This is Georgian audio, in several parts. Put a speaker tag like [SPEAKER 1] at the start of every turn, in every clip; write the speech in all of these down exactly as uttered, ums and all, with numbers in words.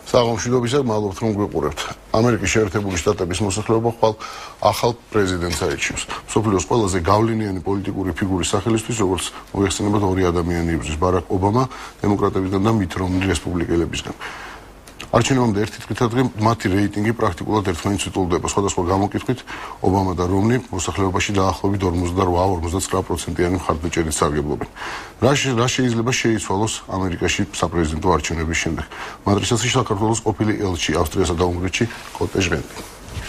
[SPEAKER 1] Საღამოშიდობისა მადლობთ რომ გვიყურებთ. ამერიკის შეერთებული შტატების მოსახლეობა ხვალ ახალ პრეზიდენტს აირჩევს. მსოფლიოს ყველაზე გავლენიანი პოლიტიკური ფიგურის სახელისთვის, როგორც მოიხსენებათ ორი ადამიანი იბრძვის, ბარაკ ობამა დემოკრატებისგან და მით რომნი რესპუბლიკელებისგან. არჩევნებამდე ერთი თვით ადრე მათი რეიტინგი პრაქტიკულად ერთმანეთს უტოლდება. სხვადასხვა გამოკითხვით ობამა და რომნი მოსახლეობაში დაახლოებით ორმოცდაოთხ ორმოცდათვრამეტ პროცენტიანი მხარდაჭერით სარგებლობენ. რა შეიძლება შეიცვალოს ამერიკაში საპრეზიდენტო არჩევნების შემდეგ? მადრიდში საქართველოს ყოფილი ელჩი ავსტრიასა და უნგრეთში კოტე ჟღენტი.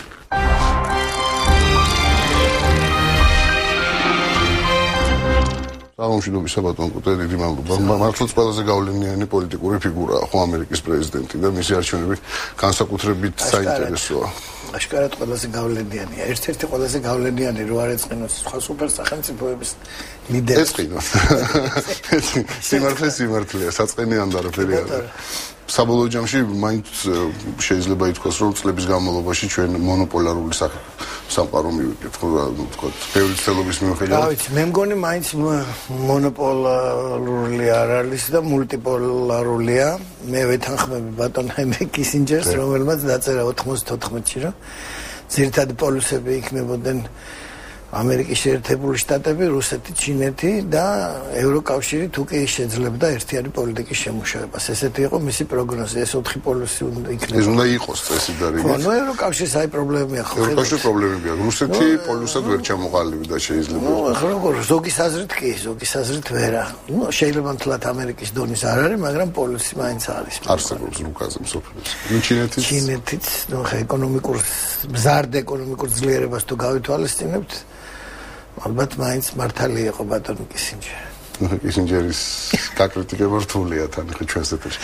[SPEAKER 1] საღამოშიდობისა ბატონ კოტე, დიდი მადლობა. მართლაც ყველაზე გავლენიანი პოლიტიკური ფიგურაა ხო ამერიკის პრეზიდენტი და მისი არჩევნები განსაკუთრებით საინტერესოა.
[SPEAKER 2] აშკარად ყველაზე გავლენიანია. ერთ-ერთი ყველაზე გავლენიანი რო არ ეწყინოს სხვა სუპერ სახელმწიფოების ლიდერი.
[SPEAKER 1] ეწყინოს. სიმართლე სიმართლეა, საწყენიან და არაფერი არა. საბოლოო ჯამში მაინც შეიძლება ითქვას, რომ წლების განმავლობაში ჩვენ მონოპოლარული სამყარო მივიდეთ, ხო რა ვთქვათ, ბევრი ცელობის მიუხედავად.
[SPEAKER 2] რა ვიცი, მე მგონი მაინც მონოპოლარული არ არის და მულტიპოლარულია. მე ვეთანხმები ბატონ ჰენრი კისინჯერს, რომელმაც დაწერა ოთხმოცდაოთხში, რომ ძირითადი პოლუსები იქნებოდნენ ამერიკის შეერთებული შტატები, რუსეთი, ჩინეთი და ევროკავშირი თუ კი შეძლებდა ერთიანი პოლიტიკის შემუშავებას. ესეთი იყო მისი პროგნოზი, ეს ოთხი პოლუსი უნდა იქნებოდა.
[SPEAKER 1] ეს უნდა იყოს წესი და რიგი.
[SPEAKER 2] ხო, ნუ ევროკავშირს აი პრობლემია ხო.
[SPEAKER 1] ევროკავშირი პრობლემებია. რუსეთი პოლუსად ვერ ჩამოყალიბდა შეიძლება.
[SPEAKER 2] ნუ ხო, ზოგი საზრით კი, ზოგი საზრით ვერა. ნუ შეიძლება მთლად ამერიკის დონის არ არის, მაგრამ პოლუსი მაინც არის.
[SPEAKER 1] არსებობს რუკაზე მსოფლიოს. ნუ ჩინეთიც
[SPEAKER 2] ჩინეთიც, ნუ ხა ეკონომიკურ მზარდ ეკონომიკურ ძლიერებას თუ გავითვალისწინებთ, ალბათ მაინც მართალი იყო ბატონ კისინჯერი.
[SPEAKER 1] კისინჯერის გაკრიტიკება რთულია თან ხო ჩვენს ეთერში.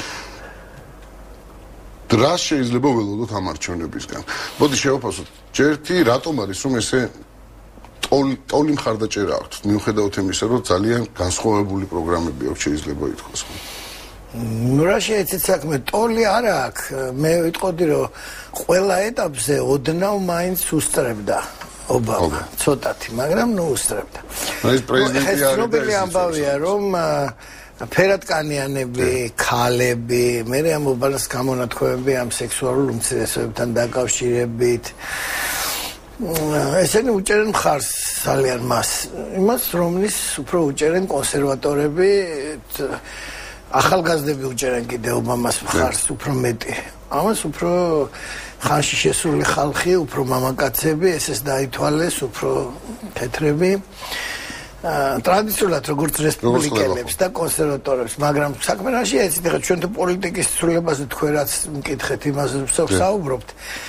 [SPEAKER 1] რა შეიძლება ველოდოთ ამ არჩევნებისგან? მოდი შევაფასოთ. ჯერთი რატომ არის რომ ესე ტოლი ტოლი მხარდაჭერა აქვს? მიუხედავად იმისა, რომ ძალიან განსხვავებული პროგრამები აქვს შეიძლება ითქვას.
[SPEAKER 2] ნუ რა შეეცით საქმე, ტოლი არ აქვს. მე ვიტყოდი რომ ყველა ეტაპზე ოდნავ მაინც უსწრებდა. ობამა ცოტათი, მაგრამ ნუ უსწრებდა.
[SPEAKER 1] ეს პრეზიდენტი არის.
[SPEAKER 2] ცნობილი ამბავია, რომ ფერადკანიანები, ქალები, მე ამ ობალას გამონათქვამები ამ სექსუალურ უმცირესობებთან დაკავშირებით. ესენი უჭერენ მხარს ძალიან მას. იმას რომლის უფრო უჭერენ კონსერვატორები, ახალგაზრდები უჭერენ კიდე ობამას მხარს უფრო მეტი. ამას უფრო ხანში შესული ხალხი, უფრო მამაკაცები, ესეც დაითვალეს, უფრო თეთრები. ტრადიციულად როგორც რესპუბლიკელებს და კონსერვატორებს, მაგრამ საქმე რა შეეცით, ხა ჩვენ თუ პოლიტიკის ცვლილებაზე თქვენ რაც მკითხეთ, იმაზე ვსაუბრობთ.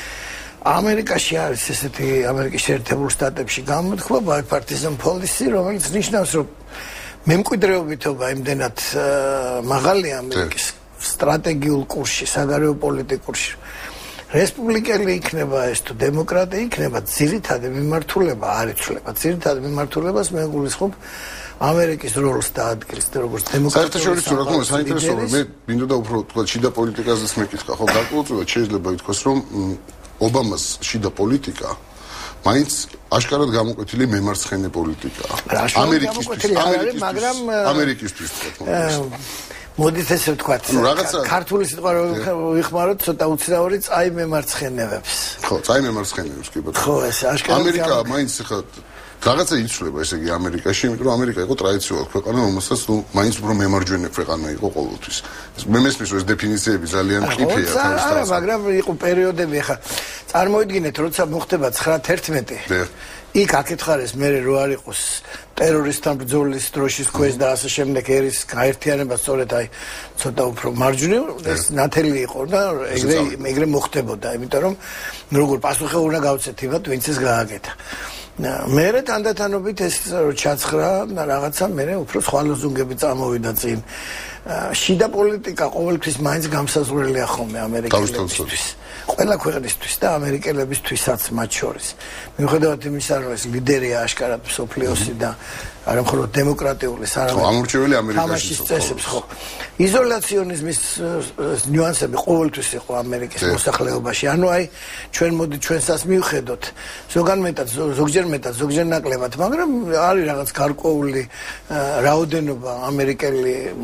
[SPEAKER 2] ამერიკაში არის ესეთი ამერიკის შეერთებულ შტატებში გამოთქვა bipartisan policy, რომელიც ნიშნავს, რომ მემკვიდრეობითობა იმდენად მაღალია ამერიკის სტრატეგიულ კურსში, საგარეო პოლიტიკურში. რესპუბლიკელი იქნება ეს თუ დემოკრატი იქნება, ძირითადი მიმართულება არ იცვლება. ძირითადი მიმართულებას მე გულისხმობ ამერიკის როლს და ადგილს და როგორც დემოკრატიული
[SPEAKER 1] საერთაშორისო რა თქმა უნდა საინტერესოა, მე მინდოდა უფრო თქვა შიდა პოლიტიკაზეც მეკითხა, ხო გარკვეულწილად შეიძლება ითქვას, რომ ობამას შიდა პოლიტიკა მაინც აშკარად გამოკვეთილი მემარცხენე პოლიტიკაა. ამერიკისთვის,
[SPEAKER 2] მაგრამ
[SPEAKER 1] ამერიკისთვის თქვა.
[SPEAKER 2] მოდით ესე ვთქვათ, ქართული სიტყვა რო ვიხმაროთ, ცოტა უცნაური წაი მემარცხენეებს.
[SPEAKER 1] ხო, წაი მემარცხენეებს კი ბატონო.
[SPEAKER 2] ხო, ეს აშკარად
[SPEAKER 1] ამერიკა მაინც ხა რაღაცა იცვლება, ესე იგი ამერიკაში, იმიტომ რომ ამერიკა იყო ტრადიციულად ქვეყანა, რომელსაც ნუ მაინც უფრო მემარჯვენე ქვეყანა იყო ყოველთვის. მე მესმის რომ ეს დეფინიციები ძალიან ტკიფეა
[SPEAKER 2] თავისთავად. მაგრამ იყო პერიოდები, ხა წარმოიდგინეთ, როცა მოხდება ცხრა თერთმეტი. იქ აკითხარეს მე რო არ იყოს ტერორისტთან ბრძოლის დროშის ქვეშ და ასე შემდეგ ერის გაერთიანება სწორედ აი ცოტა უფრო მარჯვნივ ეს ნათელი იყო და ეგრე ეგრე მოხდებოდა, იმიტომ რომ როგორ პასუხი უნდა გავცეთ იმათ, ვინც ეს გააკეთა. მერე თანდათანობით ეს ჩაცხრა და რაღაცა მერე უფრო სხვა ლოზუნგები წამოვიდა წინ. შიდა პოლიტიკა ყოველთვის მაინც გამსაზღვრელია ხოლმე ამერიკელებისთვის. ყველა ქვეყნისთვის და ამერიკელებისთვისაც მათ შორის. მიუხედავად იმისა, რომ ეს ლიდერია აშკარად მსოფლიოსი და არა მხოლოდ დემოკრატიული, არამედ
[SPEAKER 1] ამორჩეველი ამერიკაში
[SPEAKER 2] თამაშის წესებს, ხო. იზოლაციონიზმის ნიუანსები ყოველთვის იყო ამერიკის მოსახლეობაში. ანუ აი ჩვენ მოდი ჩვენსაც მივხედოთ. ზოგან მეტად, ზოგჯერ მეტად, ზოგჯერ ნაკლებად, მაგრამ არის რაღაც გარკვეული რაოდენობა ამერიკელი მოსახლეობის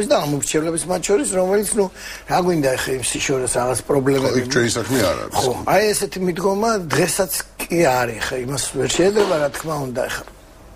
[SPEAKER 2] მრჩევლების და ამ მრჩევლების მათ შორის, რომელიც ნუ რა გვინდა ხე იმ სიშორეს რაღაც პრობლემები.
[SPEAKER 1] ხო, ჩვენი საქმე არ არის.
[SPEAKER 2] ხო, აი ესეთი მიდგომა დღესაც კი არის, ხე, იმას ვერ შეიძლება რა თქმა უნდა, ხა.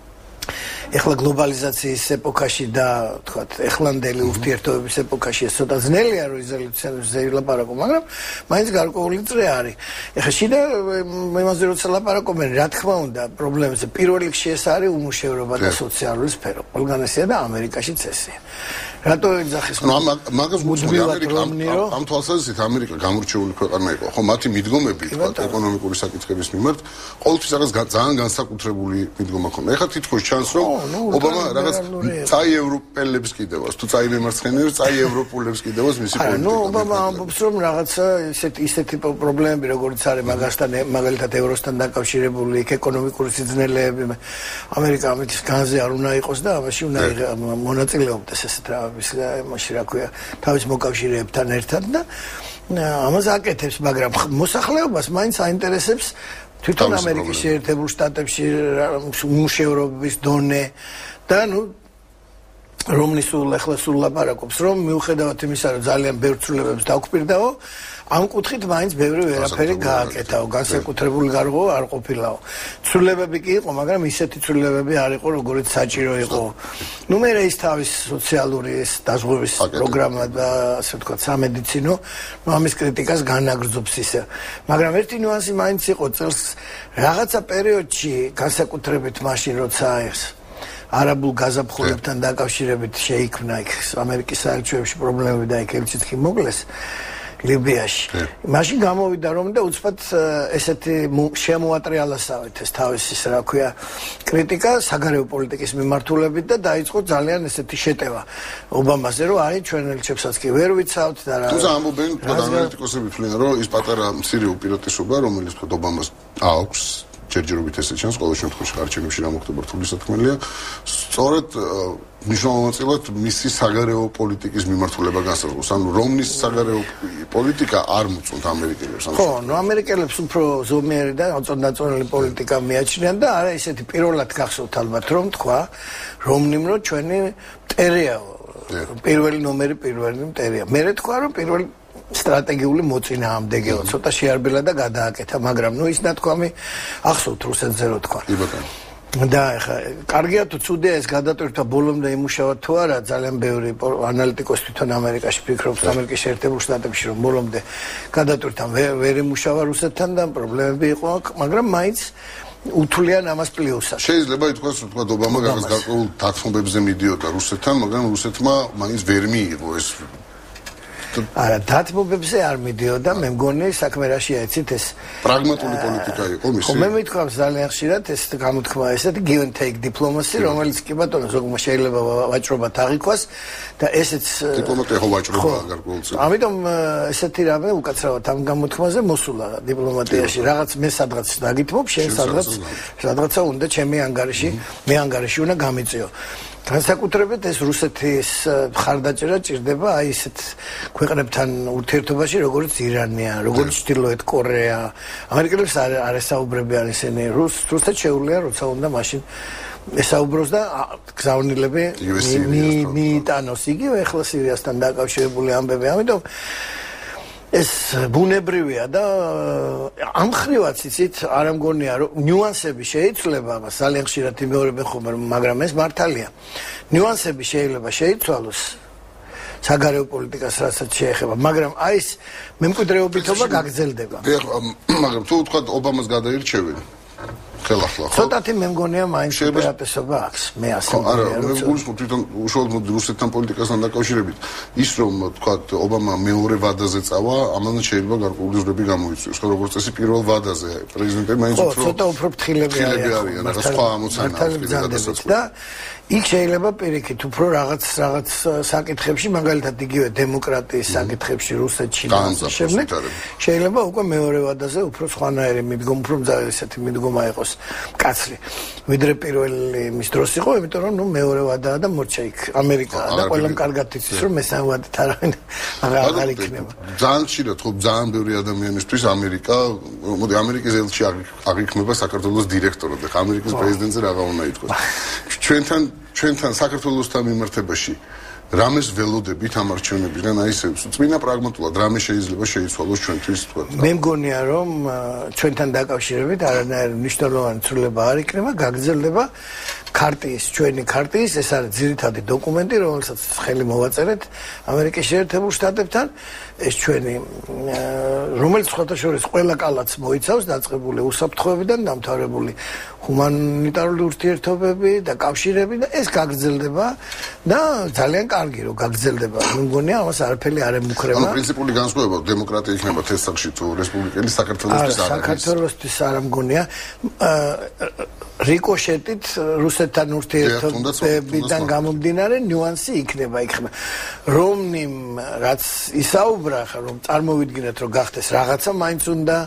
[SPEAKER 2] ეხლა გლობალიზაციის ეპოქაში და თქვათ ეხლანდელი ურთიერთობების ეპოქაში ეს ცოტა ძნელია რომ იზოლაციაზე ზეილაპარაკო, მაგრამ მაინც გარკვეული წრე არის. ეხლა შიდა იმაზე როცა ლაპარაკობენ, რა თქმა უნდა, პრობლემებზე პირველ რიგში ეს არის უმუშევრობა და სოციალური სფერო. ყველგან ესეა და ამერიკაშიც ესეა. რატო ეძახის?
[SPEAKER 1] ნუ მაგას მოძღვი ამერიკა ამ თვალსაზრისით ამერიკა გამორჩეული ქვეყანა იყო. ხო, მათი მიდგომები თქვათ ეკონომიკური საკითხების მიმართ ყოველთვის რაღაც ძალიან განსაკუთრებული მიდგომა ქონდა. ეხლა თითქოს ჩანს რომ ობამა რაღაც წაი ევროპელებს კიდევას, თუ წაი მემარცხენეებს, წაი ევროპულებს კიდევას მისი პოლიტიკა.
[SPEAKER 2] ნუ ობამა ამბობს რომ რაღაცა ისეთი ისეთი პრობლემები როგორც არის მაგასთან მაგალითად ევროსთან დაკავშირებული ეკონომიკური სიძნელეები ამერიკა ამით განზე არ უნდა იყოს და ამაში უნდა მონაწილეობდეს ესეთ რა მაშინ რა ქვია თავის მოკავშირეებთან ერთად და ამას აკეთებს, მაგრამ მოსახლეობას მაინც აინტერესებს თვითონ ამერიკის შეერთებულ შტატებში უმუშევრობის დონე და ნუ რომლის სულ ახლა სულ ლაპარაკობს რომ მიუხედავად იმისა რომ ძალიან ბევრ ცვლილებებს დაგვპირდაო ამ კუთხით მაინც ბევრი ვერაფერი გააკეთაო, განსაკუთრებული გარღვევა არ ყოფილაო. ცვლილებები კი იყო, მაგრამ ისეთი ცვლილებები არ იყო, როგორც საჭირო იყო. ნუ მე ის თავის სოციალური ეს დაზღვევის პროგრამა და ასე ვთქვათ, სამედიცინო, ნუ ამის კრიტიკას განაგრძობს ისე. მაგრამ ერთი ნიუანსი მაინც იყო წელს რაღაცა პერიოდში, განსაკუთრებით მაშინ, როცა ეს არაბულ გაზაფხულებთან დაკავშირებით შეიქმნა იქ ამერიკის საელჩოებში პრობლემები და იქ ელჩიც კი მოკლეს. ლიბიაში. მაშინ გამოვიდა რომ და უცბად ესეთი შემოატრიალასავით ეს თავისი რა ქვია კრიტიკა საგარეო პოლიტიკის მიმართულებით და დაიწყო ძალიან ესეთი შეტევა ობამაზე რომ აი ჩვენ ელჩებსაც კი ვერ ვიცავთ და რა.
[SPEAKER 1] თუმცა ამბობენ ანალიტიკოსები თვლიან რომ ის პატარა მცირე უპირატესობა რომელიც თქო ობამას აქვს ჯერჯერობით ესე ჩანს ყოველ შემთხვევაში არჩევნებში რა მოხდება რთული საქმეა სწორედ მნიშვნელოვნად მისი საგარეო პოლიტიკის მიმართულება განსაზღვრავს. ანუ რომნის საგარეო პოლიტიკა არ მოწონთ ამერიკელებს.
[SPEAKER 2] ხო, ნუ ამერიკელებს უფრო ზომიერი და აწონდაწონილი პოლიტიკა მიაჩნიან და არა ისეთი პირველად გახსოვთ ალბათ რომ თქვა რომნიმ რომ ჩვენი მტერია პირველი ნომერი პირველი მტერია. მე თქვა რომ პირველი სტრატეგიული მოწინააღმდეგეო, ცოტა შეარბილა და გადააკეთა, მაგრამ ნუ ის ნათქვამი ახსოვთ რუსეთზე რო თქვა.
[SPEAKER 1] კი ბატონო.
[SPEAKER 2] და ეხა კარგია თუ ცუდია ეს გადატვირთვა ბოლომდე იმუშავა თუ არა ძალიან ბევრი ანალიტიკოსი თვითონ ამერიკაში ფიქრობს ამერიკის შეერთებულ შტატებში რომ ბოლომდე გადატვირთვა ვერ იმუშავა რუსეთთან და პრობლემები იყო მაგრამ მაინც უთვლიან ამას პლუსად.
[SPEAKER 1] შეიძლება ითქვას რომ თქვა ობამა რაღაც გარკვეულ დათმობებზე მიდიოდა რუსეთთან, მაგრამ რუსეთმა მაინც ვერ მიიღო ეს
[SPEAKER 2] არა, დათმობებზე არ მიდიოდა, მე მგონი საქმე რაშია იცით ეს
[SPEAKER 1] პრაგმატული პოლიტიკა იყო მისი.
[SPEAKER 2] ხო, მე მithქვავს ძალიან ხშირად ეს გამოთქმა ესეთი give and take diplomacy, რომელიც კი ბატონო ზოგმა შეიძლება ვაჭრობა თაღიქვას და ესეც
[SPEAKER 1] დიპლომატია ხო ვაჭრობა გარკვეულწილად.
[SPEAKER 2] ამიტომ ესეთი რამე უკაცრავად ამ გამოთქმაზე მოსულა დიპლომატიაში. რაღაც მე სადღაც დაგითმობ, შენ სადღაც სადღაცა უნდა ჩემი ანგარიში, მე ანგარიში უნდა გამიწიო. განსაკუთრებით ეს რუსეთის მხარდაჭერა ჭირდება აი ესეთ ქვეყნებთან ურთიერთობაში, როგორც ირანია, როგორც ჩრდილოეთ კორეა. ამერიკელებს არ ესაუბრებიან ისინი რუსეთს შეუძლია, როცა უნდა მაშინ ესაუბროს და გზავნილები მიიტანოს იგივე ახლა სირიასთან დაკავშირებული ამბები. ამიტომ ეს ბუნებრივია და ამ ხრივაც იცით არ მგონია რომ ნიუანსები შეიცვლება მას ძალიან ხშირად იმეორებენ ხოლმე მაგრამ ეს მართალია ნიუანსები შეიძლება შეიცვალოს საგარეო პოლიტიკას რასაც შეეხება მაგრამ აი ეს მემკვიდრეობითობა გაგრძელდება
[SPEAKER 1] მაგრამ თუ ვთქვათ ობამას გადაირჩევენ ხელახლა ხო?
[SPEAKER 2] ცოტათი მე მგონია მაინც უპირატესობა აქვს. მე ასე
[SPEAKER 1] მგონია. არა, მე გულისხმობ თვითონ უშუალოდ რუსეთთან პოლიტიკასთან დაკავშირებით. ის რომ თქვათ ობამა მეორე ვადაზე წავა, ამან შეიძლება გარკვეული ზრდები გამოიწვიოს. ხო, როგორც წესი პირველ ვადაზე პრეზიდენტი მაინც
[SPEAKER 2] უფრო ცოტა უფრო ფრთხილები
[SPEAKER 1] არიან, რაღაც სხვა ამოცანა აქვს
[SPEAKER 2] და იქ შეიძლება პირიქით უფრო რაღაც რაღაც საკითხებში, მაგალითად იგივე დემოკრატიის საკითხებში რუსეთში და შემდეგ შეიძლება უკვე მეორე ვადაზე უფრო სხვანაირი მიდგომა, უფრო ესეთი მიდგომა იყოს მკაცრი. ვიდრე პირველი მის დროს იყო, იმიტომ რომ ნუ მეორე ვადაა და მორჩა იქ ამერიკაა და ყველამ კარგად იცის რომ მესამე ვადით არავინ აღარ იქნება.
[SPEAKER 1] ძალიან ხშირად ხო ძალიან ბევრი ადამიანისთვის ამერიკა, მოდი ამერიკის ელჩი აღიქმება საქართველოს დირექტორად, ხა ამერიკის პრეზიდენტზე რაღა უნდა ითქვას. ჩვენთან ჩვენთან საქართველოსთან მიმართებაში რამეს ველოდებით ამ არჩევნებიდან, აი ესე წმინდა პრაგმატულად რამე შეიძლება შეიცვალოს ჩვენთვის თქვა.
[SPEAKER 2] მე მგონია რომ ჩვენთან დაკავშირებით არანაირი მნიშვნელოვანი ცვლილება არ იქნება, გაგრძელდება ქარტიის, ჩვენი ქარტიის, ეს არის ძირითადი დოკუმენტი, რომელსაც ხელი მოვაწერეთ ამერიკის შეერთებულ შტატებთან, ეს ჩვენი რომელიც სხვათა შორის ყველა კალათს მოიცავს, დაწყებული უსაფრთხოებიდან დამთავრებული ჰუმანიტარული ურთიერთობები და კავშირები და ეს გაგრძელდება და ძალიან კარგი რომ გაგრძელდება. მე მგონია ამას არაფერი არ ემუქრება.
[SPEAKER 1] ანუ პრინციპული განსხვავება დემოკრატია იქნება თესახში თუ რესპუბლიკელი საქართველოსთვის არ არის.
[SPEAKER 2] საქართველოსთვის არ მგონია რიკოშეტით რუსეთთან ურთიერთობებიდან გამომდინარე ნიუანსი იქნება იქნება. რომნიმ რაც ისაუბრა ხა რომ წარმოვიდგინეთ რომ გახდეს რაღაცა მაინც უნდა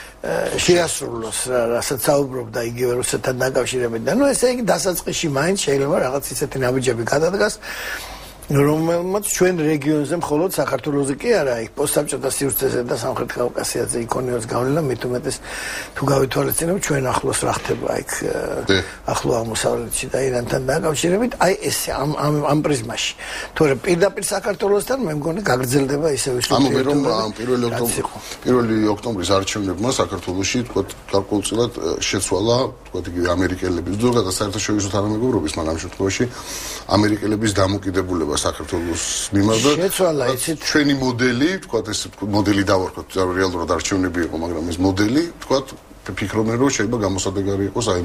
[SPEAKER 2] შეასრულოს რასაც საუბრობდა იგივე რუსეთთან დაკავშირებით და ნუ ესე იგი დასაწყისში მაინც შეიძლება რაღაც ისეთი ნაბიჯები გადადგას რომელმაც ჩვენ რეგიონზე მხოლოდ საქართველოსზე კი არა იქ პოსტსაბჭოთა სივრცეზე და სამხრეთ კავკასიაზე იქონიოს გავლენა მით უმეტეს თუ გავითვალისწინებ ჩვენ ახლოს რა ხდება იქ ახლო აღმოსავლეთში და ირანთან დაკავშირებით აი ეს ამ ამ ამ პრიზმაში თორე პირდაპირ საქართველოსთან მე მგონი გაგრძელდება ისევ ის
[SPEAKER 1] ანუ მე რომ პირველი ოქტომბრის პირველი ოქტომბრის არჩევნებმა საქართველოში თქვა გარკვეულწილად შეცვალა თქვა იგივე ამერიკელების ზოგადად საერთაშორისო თანამეგობრობის მაგრამ შემთხვევაში ამერიკელების დამოკიდებულება საქართველოს მიმართ
[SPEAKER 2] შეცვალა იცით
[SPEAKER 1] ჩვენი მოდელი თქვა ეს მოდელი დავარქოთ რეალურად არჩევნები იყო მაგრამ ეს მოდელი თქვა ფიქრობენ რომ შეიძლება გამოსადეგარი იყოს აი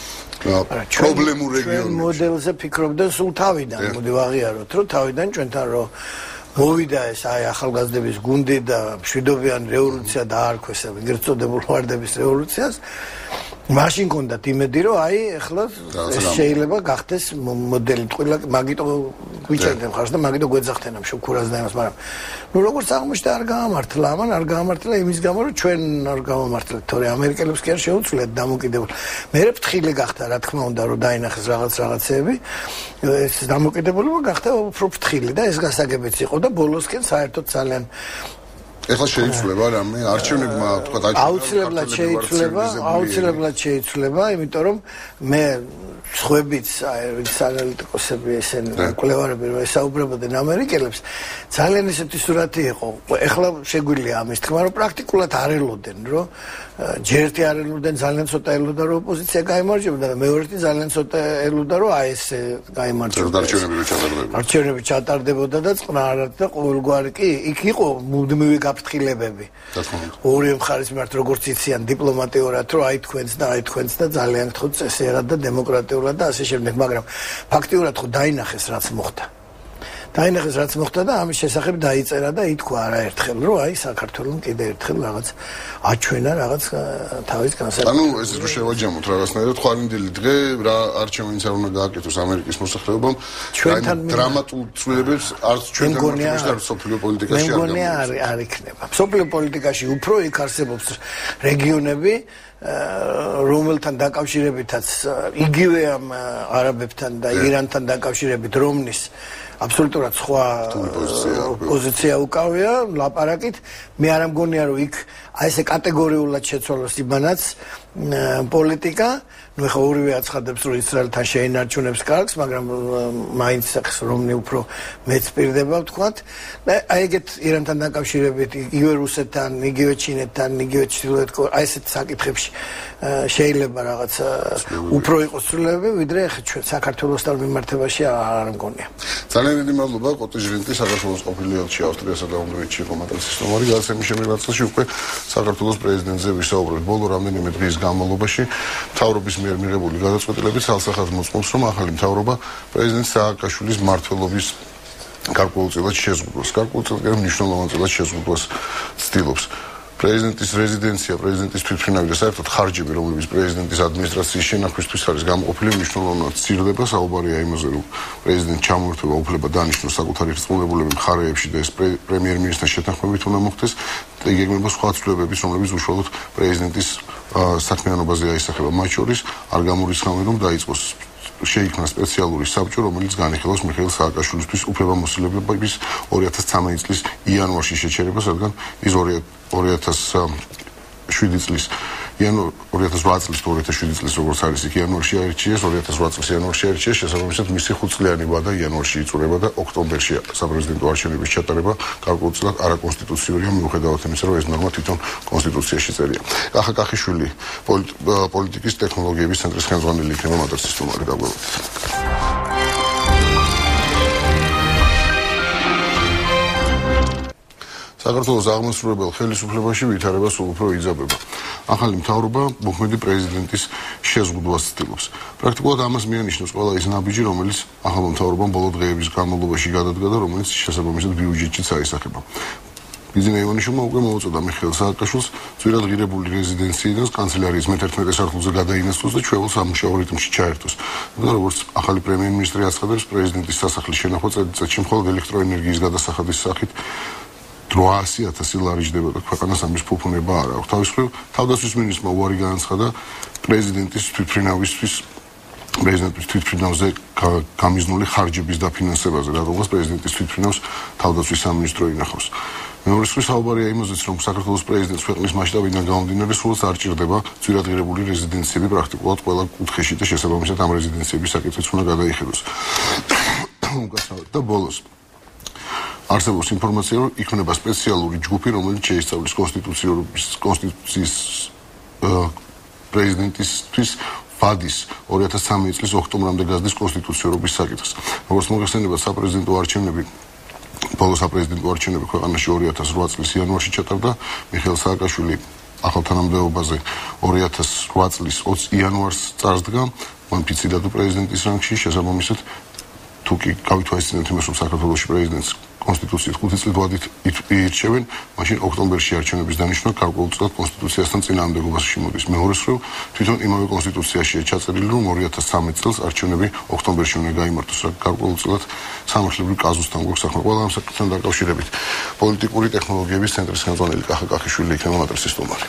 [SPEAKER 1] პრობლემურ რეგიონებში ჩვენ
[SPEAKER 2] მოდელზე ფიქრობდნენ სულ თავიდან მოდი ვაღიაროთ რომ თავიდან ჩვენთან რომ მოვიდა ეს აი ახალგაზრდების გუნდი და მშვიდობიანი რევოლუცია დაარქვეს ეგრეთ წოდებულ ვარდების რევოლუციას მაშინ კონდათ იმედი რომ აი ეხლა ეს შეიძლება გახდეს მოდელი ტყუილა მაგიტო გვიჭერდნენ ხარს და მაგიტო გვეძახდნენ ამ შუქურას და იმას მაგრამ ნუ როგორც აღმოჩნდა არ გაამართლა ამან არ გაამართლა იმის გამო რომ ჩვენ არ გავამართლეთ თორე ამერიკელებს კი არ შეუძლიათ დამოკიდებულ მე ფრთხილი გახდა რა თქმა უნდა რომ დაინახეს რაღაც რაღაცეები ეს დამოკიდებულება გახდა უფრო ფრთხილი და ეს გასაგებიც იყო და ბოლოსკენ საერთოდ ძალიან
[SPEAKER 1] ეხლა შეიცვლება რამე არჩევნებმა თქვა დაიწყო
[SPEAKER 2] აუცილებლად შეიცვლება აუცილებლად შეიცვლება იმიტომ რომ მე სხვებიც აი ანალიტიკოსები ესენი კვლევარები რომ ესაუბრებოდნენ ამერიკელებს ძალიან ისეთი სურათი იყო ეხლა შეგვიძლია ამის თქმა რომ პრაქტიკულად არ ელოდნენ რომ ჯერთი არ ელოდნენ ძალიან цота ელოდა რომ ოპოზიცია გაიმარჯვებოდა და მეორეთი ძალიან цота ელოდა რომ აი ეს გაიმარჯვებოდა
[SPEAKER 1] არჩევნები ჩატარდებოდა
[SPEAKER 2] არჩევნები ჩატარდებოდა და წყნარად და ყოველგვარი კი იქ იყო მუდმივი გაფრთხილებები ორი მხარის მიმართ როგორც იციან დიპლომატიურად რომ აი თქვენს და აი თქვენს და ძალიან ხო წესიერად და დემოკრატიულად და ასე შემდეგ მაგრამ ფაქტიურად ხო დაინახეს რაც მოხდა დაინახეს რაც მოხდა და ამის შესახებ დაიწერა და ითქვა არაერთხელ რომ აი საქართველოს კიდე ერთხელ რაღაც აჩვენა რაღაც თავის განსაკუთრებით
[SPEAKER 1] ანუ ეს რო შევაჯამოთ რაღაცნაირად ხვალინდელი დღე რა არჩევნიც არ უნდა გააკეთოს ამერიკის მოსახლეობამ
[SPEAKER 2] ჩვენთან
[SPEAKER 1] დრამატულ ცვლილებებს არც ჩვენთან მართლაც და სოფლიო პოლიტიკაში არ
[SPEAKER 2] გამოგონია არ იქნება სოფლიო პოლიტიკაში უფრო იქ არსებობს რეგიონები რომელთან დაკავშირებითაც იგივე ამ არაბებთან და ირანთან დაკავშირებით რომნის აბსოლუტურად სხვა პოზიცია უკავია ლაპარაკით მე არ მგონია რომ იქ აი ესე კატეგორიულად შეცვალოს იმანაც პოლიტიკა ნუ ხა ორივე აცხადებს რომ ისრაელთან შეინარჩუნებს კარგს მაგრამ მაინც ახს რომნი უფრო მეც პირდება ვთქვათ და აი ეგეთ ირანთან დაკავშირებით იგივე რუსეთთან იგივე ჩინეთთან იგივე ჩრდილოეთ აი ესეთ საკითხებში შეიძლება რაღაც უფრო იყოს ცვლილებები ვიდრე ხა ჩვენ საქართველოსთან მიმართებაში არ მგონია
[SPEAKER 1] ძალიან დიდი მადლობა კოტიჟრინტი საქართველოს ყოფილი ელჩი ავსტრიასა და უნგრეთში იყო მატაცის ნომარი გადაცემის შემდეგ წელს უკვე საქართველოს პრეზიდენტზე ვისაუბრეთ ბოლო რამდენიმე დღის განმავლობაში მთავრობის მიერ მიღებული გადაწყვეტილებით სალსახად მოწმობს რომ ახალი მთავრობა პრეზიდენტ სააკაშვილის მმართველობის გარკვეულწილად შეზღუდვას გარკვეულწილად მნიშვნელოვანწილად შეზღუდვას ცდილობს პრეზიდენტის რეზიდენცია პრეზიდენტის თვითმფრინავი და საერთოდ ხარჯები რომლებიც პრეზიდენტის ადმინისტრაციის შენახვისთვის არის გამოყოფილი მნიშვნელოვნად ცირდება საუბარია იმაზე რომ პრეზიდენტ ჩამოერთვა უფლება დანიშნოს საკუთარი რწმუნებულები მხარეებში და ეს პრემიერ-მინისტრის შეთანხმებით უნდა მოხდეს და იგეგმება სხვა ცვლილებების რომლებიც უშუალოდ პრეზიდენტის საქმიანობაზე აისახება მათ შორის არ გამორიცხავენ რომ დაიწყოს შეიქმნა სპეციალური საბჭო რომელიც განიხილავს მიხეილ სააკაშვილისთვის უფლებამოსილების ორი ათას ცხრამეტი წლის იანვარში შეჩერებას რადგან ის ორი ათას შვიდი წლის ორი ათას ოთხ წლის თუ ორი ათას შვიდი წლის როგორც არის იქ იანვარში აირჩიეს, ორი ათას ოთხ წლის იანვარში აირჩიეს, შესაბამისად მისი ხუთწლიანი ვადა იანვარში იწურება და ოქტომბერში საპრეზიდენტო არჩევნების ჩატარება გარკვეულწილად არაკონსტიტუციურია მიუხედავად იმისა, რომ ეს ნორმა თვითონ კონსტიტუციაში წერია. კახა კახიშვილი პოლიტიკის ტექნოლოგიების ცენტრის ხელმძღვანელი იქნება მატრიცის სტუმარი დაგვევით. საქართველოს აღმასრულებელ ხელისუფლებაში ვითარება სულ უფრო იძაბება. ახალი მთავრობა მოქმედი პრეზიდენტის შეზღუდვას ცდილობს. პრაქტიკულად ამას მიანიშნებს ყველა ის ნაბიჯი, რომელიც ახალმა მთავრობამ ბოლო დღეების განმავლობაში გადადგა და რომელიც შესაბამისად ბიუჯეტშიც აისახება. ბიძინა ივანიშვილმა უკვე მოუწოდა მიხეილ სააკაშვილს ძვირად ღირებული რეზიდენციიდან კანცელარიის მეთერთმეტე სართულზე გადაინაცვლოს და ჩვეულ სამუშაო რიტმში ჩაერთოს. და როგორც ახალი პრემიერ-მინისტრი აცხადებს, პრეზიდენტის სასახლის შენახვა წელიწადში მხოლოდ ელექტროენერგიის გადასახადის სახით დროასი ათასი ლარი ჯდება და ქვეყანას ამის ფუფუნება არ აქვს. თავის მხრივ, თავდაცვის მინისტრმა უარი განაცხადა პრეზიდენტის თვითმფრინავისთვის პრეზიდენტის თვითმფრინავზე გამიზნული ხარჯების დაფინანსებაზე, რადგან პრეზიდენტის თვითმფრინავს თავდაცვის სამინისტრო ინახავს. მეორე მხრივ, საუბარია იმაზეც, რომ საქართველოს პრეზიდენტს ქვეყნის მასშტაბიდან გამომდინარე სულაც არ ჭირდება ძვირად ღირებული რეზიდენციები პრაქტიკულად ყველა კუთხეში და შესაბამისად ამ რეზიდენციების საკითხიც უნდა გადაიხედოს. და ბოლოს არსებობს ინფორმაცია, რომ იქნება სპეციალური ჯგუფი, რომელიც შეისწავლის კონსტიტუციის კონსტიტუციის პრეზიდენტისთვის ვადის ორი ათას ცხრამეტი წლის ოქტომბრამდე გაზრდის კონსტიტუციურობის საკითხს. როგორც მოგეხსენებათ, საპრეზიდენტო არჩევნები ბოლო საპრეზიდენტო არჩევნები ქვეყანაში ორი ათას ოთხ წლის იანვარში ჩატარდა. მიხეილ სააკაშვილი ახალ თანამდებობაზე ორი ათას ოთხ წლის ოცი იანვარს წარსდგა, მან ფიციდა თუ პრეზიდენტის რანგში, შესაბამისად თუ კი გავითვალისწინებთ იმას, რომ საქართველოში პრეზიდენტს კონსტიტუციის ხუთი წლით ვადით ირჩევენ, მაშინ ოქტომბერში არჩევნების დანიშვნა გარკვეულწილად კონსტიტუციასთან წინააღმდეგობაში მოდის. მეორე მხრივ, თვითონ იმავე კონსტიტუციაშია ჩაწერილი, რომ ორი ათას ცხრამეტი წელს არჩევნები ოქტომბერში უნდა გაიმართოს, რა გარკვეულწილად სამართლებრივ კაზუსთან გვაქვს საქმე. ყველა ამ საკითხთან დაკავშირებით პოლიტიკური ტექნოლოგიების ცენტრის ხელმძღვანელი კახა კახიშვილი იქნება მატრიცის სტუმარი.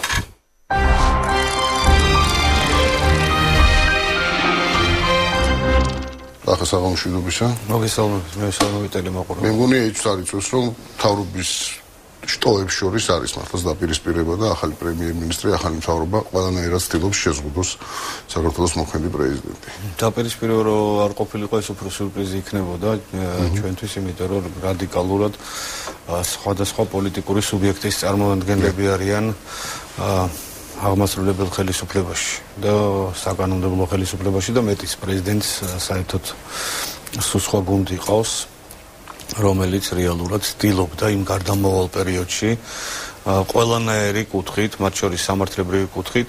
[SPEAKER 1] ახლა საღამოშვილობისა.
[SPEAKER 3] მოგესალმებით, მე საღამო ტელემაყურებელი.
[SPEAKER 1] მე მგონია ის არ იწევს, რომ მთავრობის შტოებს შორის არის მართლაც დაპირისპირება და ახალი პრემიერ-მინისტრი, ახალი მთავრობა ყველანაირად ცდილობს შეზღუდოს საქართველოს მოქმედი პრეზიდენტი.
[SPEAKER 3] დაპირისპირება რომ არ ყოფილიყო, ეს უფრო სიურპრიზი იქნებოდა ჩვენთვის, იმიტომ რომ რადიკალურად სხვადასხვა პოლიტიკური სუბიექტის წარმომადგენლები არიან აღმასრულებელ ხელისუფლებაში და საკანონმდებლო ხელისუფლებაში და მეტის პრეზიდენტს საერთოდ სულ სხვა გუნდი ყავს, რომელიც რეალურად ცდილობდა იმ გარდამავალ პერიოდში ყველანაირი კუთხით, მათ შორის სამართლებრივი კუთხით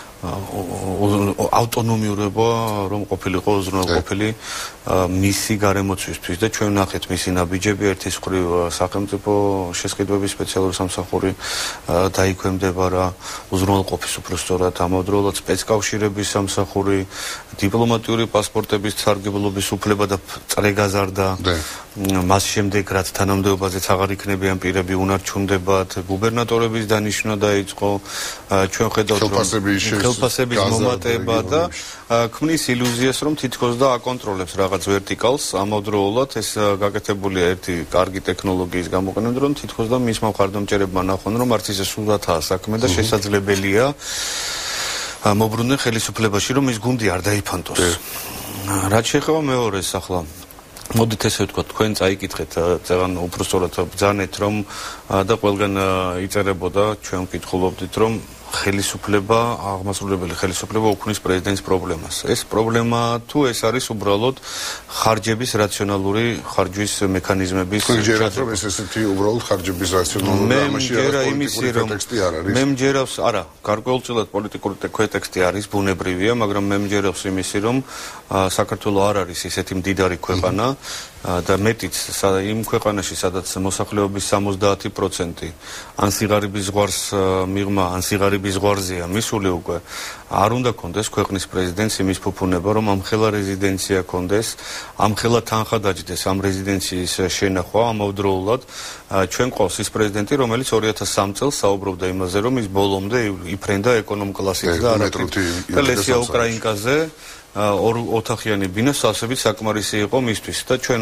[SPEAKER 3] ავტონომიურობა რომ ყოფილიყო უზრუნველყოფილი მისი გარემოცვისთვის და ჩვენ ნახეთ მისი ნაბიჯები. ერთის მხრივ სახელმწიფო შესყიდვების სპეციალური სამსახური დაიქვემდება რა უზრუნველყოფის უფრო სწორად, ამავდროულად სპეცკავშირების სამსახური, დიპლომატიური პასპორტების სარგებლობის უფლება და წრეგაზარდა. მას შემდეგ რაც თანამდებობაზეც აღარ იქნებიან პირები უნარჩუნდებათ, გუბერნატორების დანიშვნა დაიწყო, ჩვენ ხედავთ რომ ხელფასების მომატება და ქმნის ილუზიას, რომ თითქოს და აკონტროლებს რაღაც ვერტიკალს, ამავდროულად ეს გაკეთებულია ერთი კარგი ტექნოლოგიის გამოყენება, რომ თითქოს და მის მხარდამჭერებმა ნახონ, რომ არც ისე სულათაა საქმე და შესაძლებელია მოbrunდნენ ხელისუფლებაში, რომ ის გუნდი არ დაიფანტოს. რაც შეეხება მეორეს ახლა მოდით ესე ვთქვათ, თქვენ წაიკითხეთ, ზეგან უფრო სწორად ბრძანეთ, რომ და ყველგან იწერებოდა, ჩვენ ვკითხულობდით, რომ ხელისუფლება, აღმასრულებელი ხელისუფლება უქმნის პრეზიდენტის პრობლემას. ეს პრობლემა თუ ეს არის უბრალოდ ხარჯების რაციონალური ხარჯვის მექანიზმების
[SPEAKER 1] შეჭრა, რომ ეს ესეთი უბრალოდ ხარჯების რაციონალური და ამაში პოლიტიკური კონტექსტი არ არის.
[SPEAKER 3] მე მჯერავს, არა, გარკვეულწილად პოლიტიკური კონტექსტი არის, ბუნებრივია, მაგრამ მე მჯერავს იმისი, რომ საქართველო არ არის ისეთი მდიდარი ქვეყანა და მეტიც იმ ქვეყანაში, სადაც მოსახლეობის სამოცდაათი პროცენტი ან სიღარიბის ზღვარს მიღმა, ან სიღარიბის ზღვარზეა მისული უკვე, არ უნდა კონდეს ქვეყნის პრეზიდენტს იმის ფუფუნება, რომ ამხელა რეზიდენცია კონდეს, ამხელა თანხა დაჯდეს ამ რეზიდენციის შენახვა, ამავდროულად ჩვენ ყავს ის პრეზიდენტი, რომელიც ორი ათას სამი წელს საუბრობდა იმაზე, რომ ის ბოლომდე იფრენდა ეკონომ კლასით და ლესია უკრაინკაზე ორ ოთახიანი ბინა სასებით საკმარისი იყო მისთვის და ჩვენ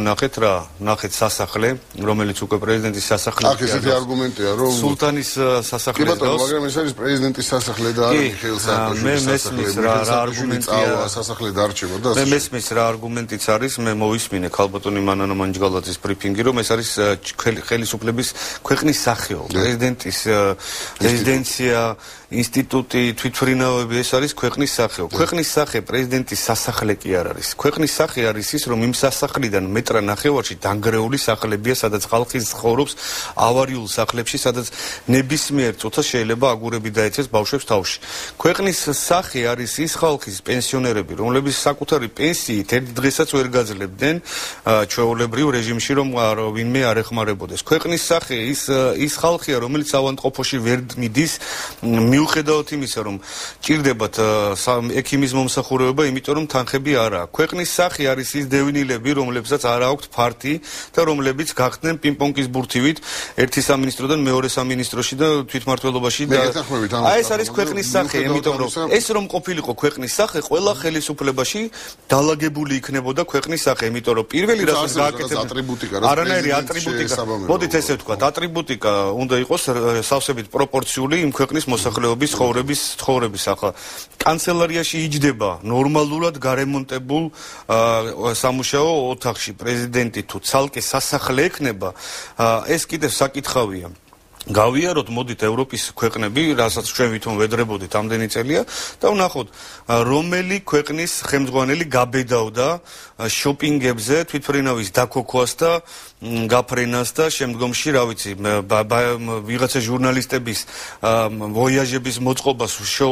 [SPEAKER 3] ნახეთ რა, ნახეთ სასახლე, რომელიც უკვე პრეზიდენტის სასახლე.
[SPEAKER 1] აქ ესეთი არგუმენტია, რომ
[SPEAKER 3] სულთანის სასახლე
[SPEAKER 1] გავს. კი ბატონო, მაგრამ ეს არის პრეზიდენტის სასახლე და არა მიხეილ სააკაშვილის სასახლე.
[SPEAKER 3] მე მესმის რა არგუმენტია,
[SPEAKER 1] სასახლე დარჩება და
[SPEAKER 3] მე მესმის რა არგუმენტიც არის, მე მოვისმინე ქალბატონი მანანა მანჯგალაძის ბრიფინგი, რომ ეს არის ხელისუფლების ქვეყნის სახეო, პრეზიდენტის რეზიდენცია, ინსტიტუტი, თვითმფრინავები, ეს არის ქვეყნის სახეო. ქვეყნის სახე პრეზიდენტის სასახლე კი არ არის. ქვეყნის სახე არის ის, რომ იმ სასახლიდან მეტრა ნახევარში დანგრეული სახლებია, სადაც ხალხი ცხოვრობს ავარიულ სახლებში, სადაც ნებისმიერ წუთას შეიძლება აგურები დაეცეს ბავშვებს თავში. ქვეყნის სახე არის ის ხალხის პენსიონერები, რომლებიც საკუთარი პენსიით ერთ დღესაც ვერ გაძლებდნენ ჩვეულებრივ რეჟიმში, რომ ვინმე არ ეხმარებოდეს. ქვეყნის სახე ის ის ხალხია, რომელიც ავადმყოფოში ვერ მიდის, მიუხედავად იმისა, რომ ჭირდებათ ექიმის მომსახურება, იმიტომ რომ თანხები არ აქვს. ქვეყნის სახე არის ის დევნილები, რომლებსაც არ აქვთ ფართი და რომლებიც გახდნენ პინგ-პონგის ბურთივით ერთი სამინისტროდან მეორე სამინისტროში და თვითმმართველობაში და აი ეს არის ქვეყნის სახე, იმიტომ რომ ეს რომ ყოფილიყო ქვეყნის სახე, ყველა ხელისუფლებაში დალაგებული იქნებოდა ქვეყნის სახე, იმიტომ რომ პირველი რასაც გააკეთებდა
[SPEAKER 1] ატრიბუტიკა,
[SPEAKER 3] არანაირი ატრიბუტიკა. მოდით ესე ვთქვათ, ატრიბუტიკა უნდა იყოს სავსებით პროპორციული იმ ქვეყნის მოსახლეობის ცხოვრების ცხოვრების ახლა კანცელარიაში იჯდება ნორმალურად გარემონტებულ სამუშაო ოთახში პრეზიდენტი თუ ცალკე სასახლე ექნება, ეს კიდევ საკითხავია. გავიაროთ, მოდით ევროპის ქვეყნები, რასაც ჩვენ ვითომ ვედრებოდით ამდენი წელია და ვნახოთ, რომელი ქვეყნის ხელმძღვანელი გაბედავდა შოპინგებზე თვითმფრინავის დაქოქვას და გაფრენას და შემდგომში, რა ვიცი, ვიღაცა ჟურნალისტების ვოიაჟების მოწყობას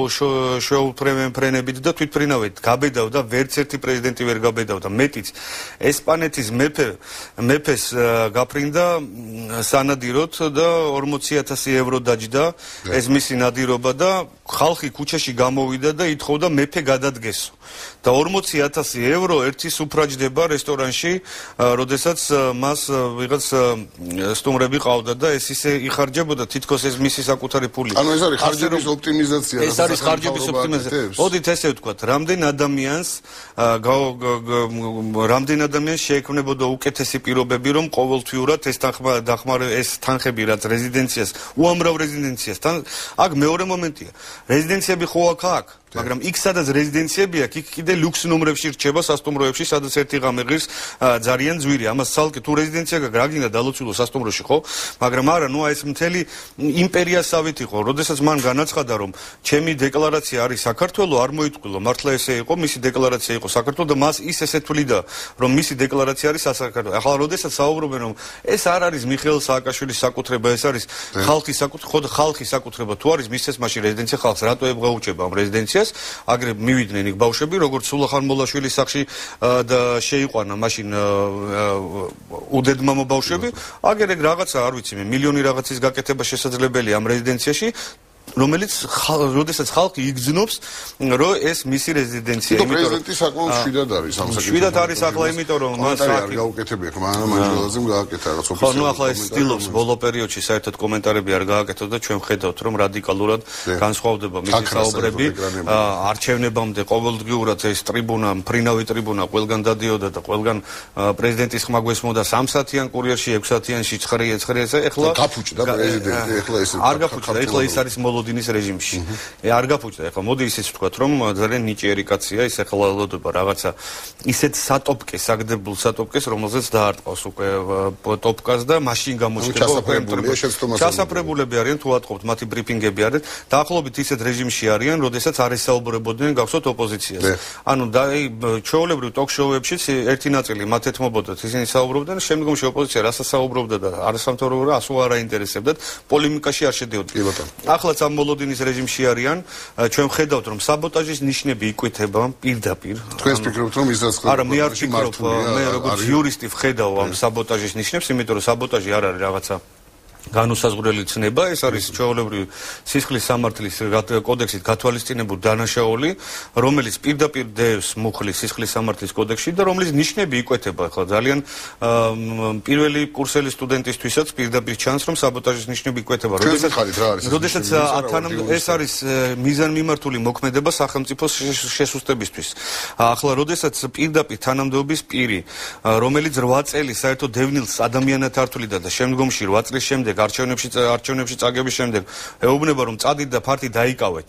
[SPEAKER 3] შეუფრენებით და თვითმფრინავით გაბედავდა, ვერც ერთი პრეზიდენტი ვერ გაბედავდა. მეტიც ესპანეთის მეფე მეფეს გაფრინდა სანადიროთ და ორმოცი ათასი ევრო დაჯდა ეს მისი ნადირობა და ხალხი ქუჩაში გამოვიდა და ითხოვდა მეფე გადადგესო. და ორმოცი ათასი ევრო ერთი სუფრაჯდება რესტორანში, როდესაც მას ვიღაც სტუმრები ყავდა და ეს ისე იხარჯებოდა, თითქოს ეს მისი საკუთარი ფული.
[SPEAKER 1] ანუ ეს არის ხარჯების ოპტიმიზაცია.
[SPEAKER 3] ეს არის ხარჯების ოპტიმიზაცია. მოდით ესე ვთქვათ, რამდენ ადამიანს რამდენ ადამიანს შეექმნებოდა უკეთესი პირობები, რომ ყოველთვიურად ეს დახმარე ეს თანხები რაც რეზიდენციას, უამრავ რეზიდენციას, აქ მეორე მომენტია. რეზიდენციები ხო აქ აქ მაგრამ იქ სადაც რეზიდენციები აქვს, იქ კიდე ლუქს ნომრებში რჩება სასტუმროებში, სადაც ერთი ღამე ღირს ძალიან ძვირი. ამას ცალკე თუ რეზიდენცია გაქვს, რა გინდა დალოცულო სასტუმროში, ხო? მაგრამ არა, ნუ ეს მთელი იმპერიასავით იყო. როდესაც მან განაცხადა, რომ ჩემი დეკლარაცია არის საქართველო, არ მოიტყვილო, მართლა ესე იყო, მისი დეკლარაცია იყო საქართველო და მას ის ესე თვლიდა, რომ მისი დეკლარაცია არის საქართველო. ახლა როდესაც საუბრობენ, რომ ეს არ არის მიხეილ სააკაშვილის საკუთრება, ეს არის ხალხის საკუთრება, ხო ხალხის საკუთრება თუ არის, მისცეს მაშინ რეზიდენცია ხალხს, რატო ებღაუჭება ამ რეზიდენციას? აგრე მივიდნენ იქ ბავშვები, როგორც სულახან მოლაშვილის სახში და შეიყვანა მაშინ უდედმამო ბავშვები, აგერ ეგ რაღაცა, არ ვიცი მე, მილიონი რაღაცის გაკეთება შესაძლებელია ამ რეზიდენციაში, რომელიც როდესაც ხალხი იგრძნობს, რომ ეს მისი რეზიდენცია,
[SPEAKER 1] იმიტომ რომ პრეზიდენტი საკმაოდ შვიდად არის ამ საკითხში.
[SPEAKER 3] შვიდად არის ახლა, იმიტომ რომ მას
[SPEAKER 1] არ გაუკეთებია, მაგრამ მანჯელაძემ გააკეთა რაღაც ოფიციალური.
[SPEAKER 3] ხო, ნუ ახლა ეს ცდილობს ბოლო პერიოდში საერთოდ კომენტარები არ გააკეთოს და ჩვენ ვხედავთ, რომ რადიკალურად განსხვავდება მისი საუბრები. არჩევნებამდე ყოველდღიურად ეს ტრიბუნა, მფრინავი ტრიბუნა ყველგან დადიოდა და ყველგან პრეზიდენტის ხმა გვესმოდა სამ საათიან კურიერში, ექვს საათიანში, ცხრა ცხრა, ეხლა
[SPEAKER 1] გაფუჭდა პრეზიდენტი, ეხლა ეს
[SPEAKER 3] არ გაფუჭდა, ეხლა ის არის მოლოდინის რეჟიმში. არ გაფუჭდა, ეხლა მოდი ისიც ვთქვათ, რომ ძალიან ნიჭიერი კაცია, ის ეხლა ელოდება რაღაცა ისეთ სატოპკეს, საგდებულ სატოპკეს, რომელზეც დაარტყავს უკვე ტოპკას და მაშინ გამოჩნდება ჩასაფრებულები არიან, თუ ატყობთ, მათი ბრიფინგები არის, დაახლოებით ისეთ რეჟიმში არიან, როდესაც არ ესაუბრებოდნენ გახსოვთ ოპოზიციას. ანუ და ჩვეულებრივ ტოქ-შოუებშიც ერთი ნაწილი მათ ეთმობოდათ, ისინი საუბრობდნენ, შემდგომში ოპოზიცია რასაც საუბრობდა და არასამთავრობო რა ასო არ აინტერესებდათ, პოლემიკაში არ შედიოდა. ახლაც ამ მოლოდინის რეჟიმში არიან, ჩვენ ხედავთ, რომ საბოტაჟის ნიშნები იკვეთება პირდაპირ.
[SPEAKER 1] თქვენ ფიქრობთ, რომ ისაც ხდება?
[SPEAKER 3] არა, მე არ ფიქრობ, მე როგორც იურისტი ვხედავ ამ საბოტაჟის ნიშნებს, იმიტომ რომ საბოტაჟი არ არის რაღაცა განუსაზღვრელი ცნება, ეს არის ჩვეულებრივი სისხლის სამართლის კოდექსით გათვალისწინებული დანაშაული, რომელიც პირდაპირ დევს მუხლის სისხლის სამართლის კოდექსში და რომლის ნიშნები იკვეთება. ახლა ძალიან პირველი კურსელი სტუდენტისთვისაც პირდაპირ ჩანს, რომ საბოტაჟის ნიშნები იკვეთება. როდესაც ეს არის მიზანმიმართული მოქმედება სახელმწიფოს შესუსტებისთვის. ახლა როდესაც პირდაპირ თანამდებობის პირი, რომელიც რვა წელი საერთოდ დევნილს ადამიანად ართულიდა და შემდგომში რვა წლის შემდეგ არჩევნებში არჩევნებში წაგების შემდეგ ეუბნება რომ წადით და ფართი დაიკავეთ.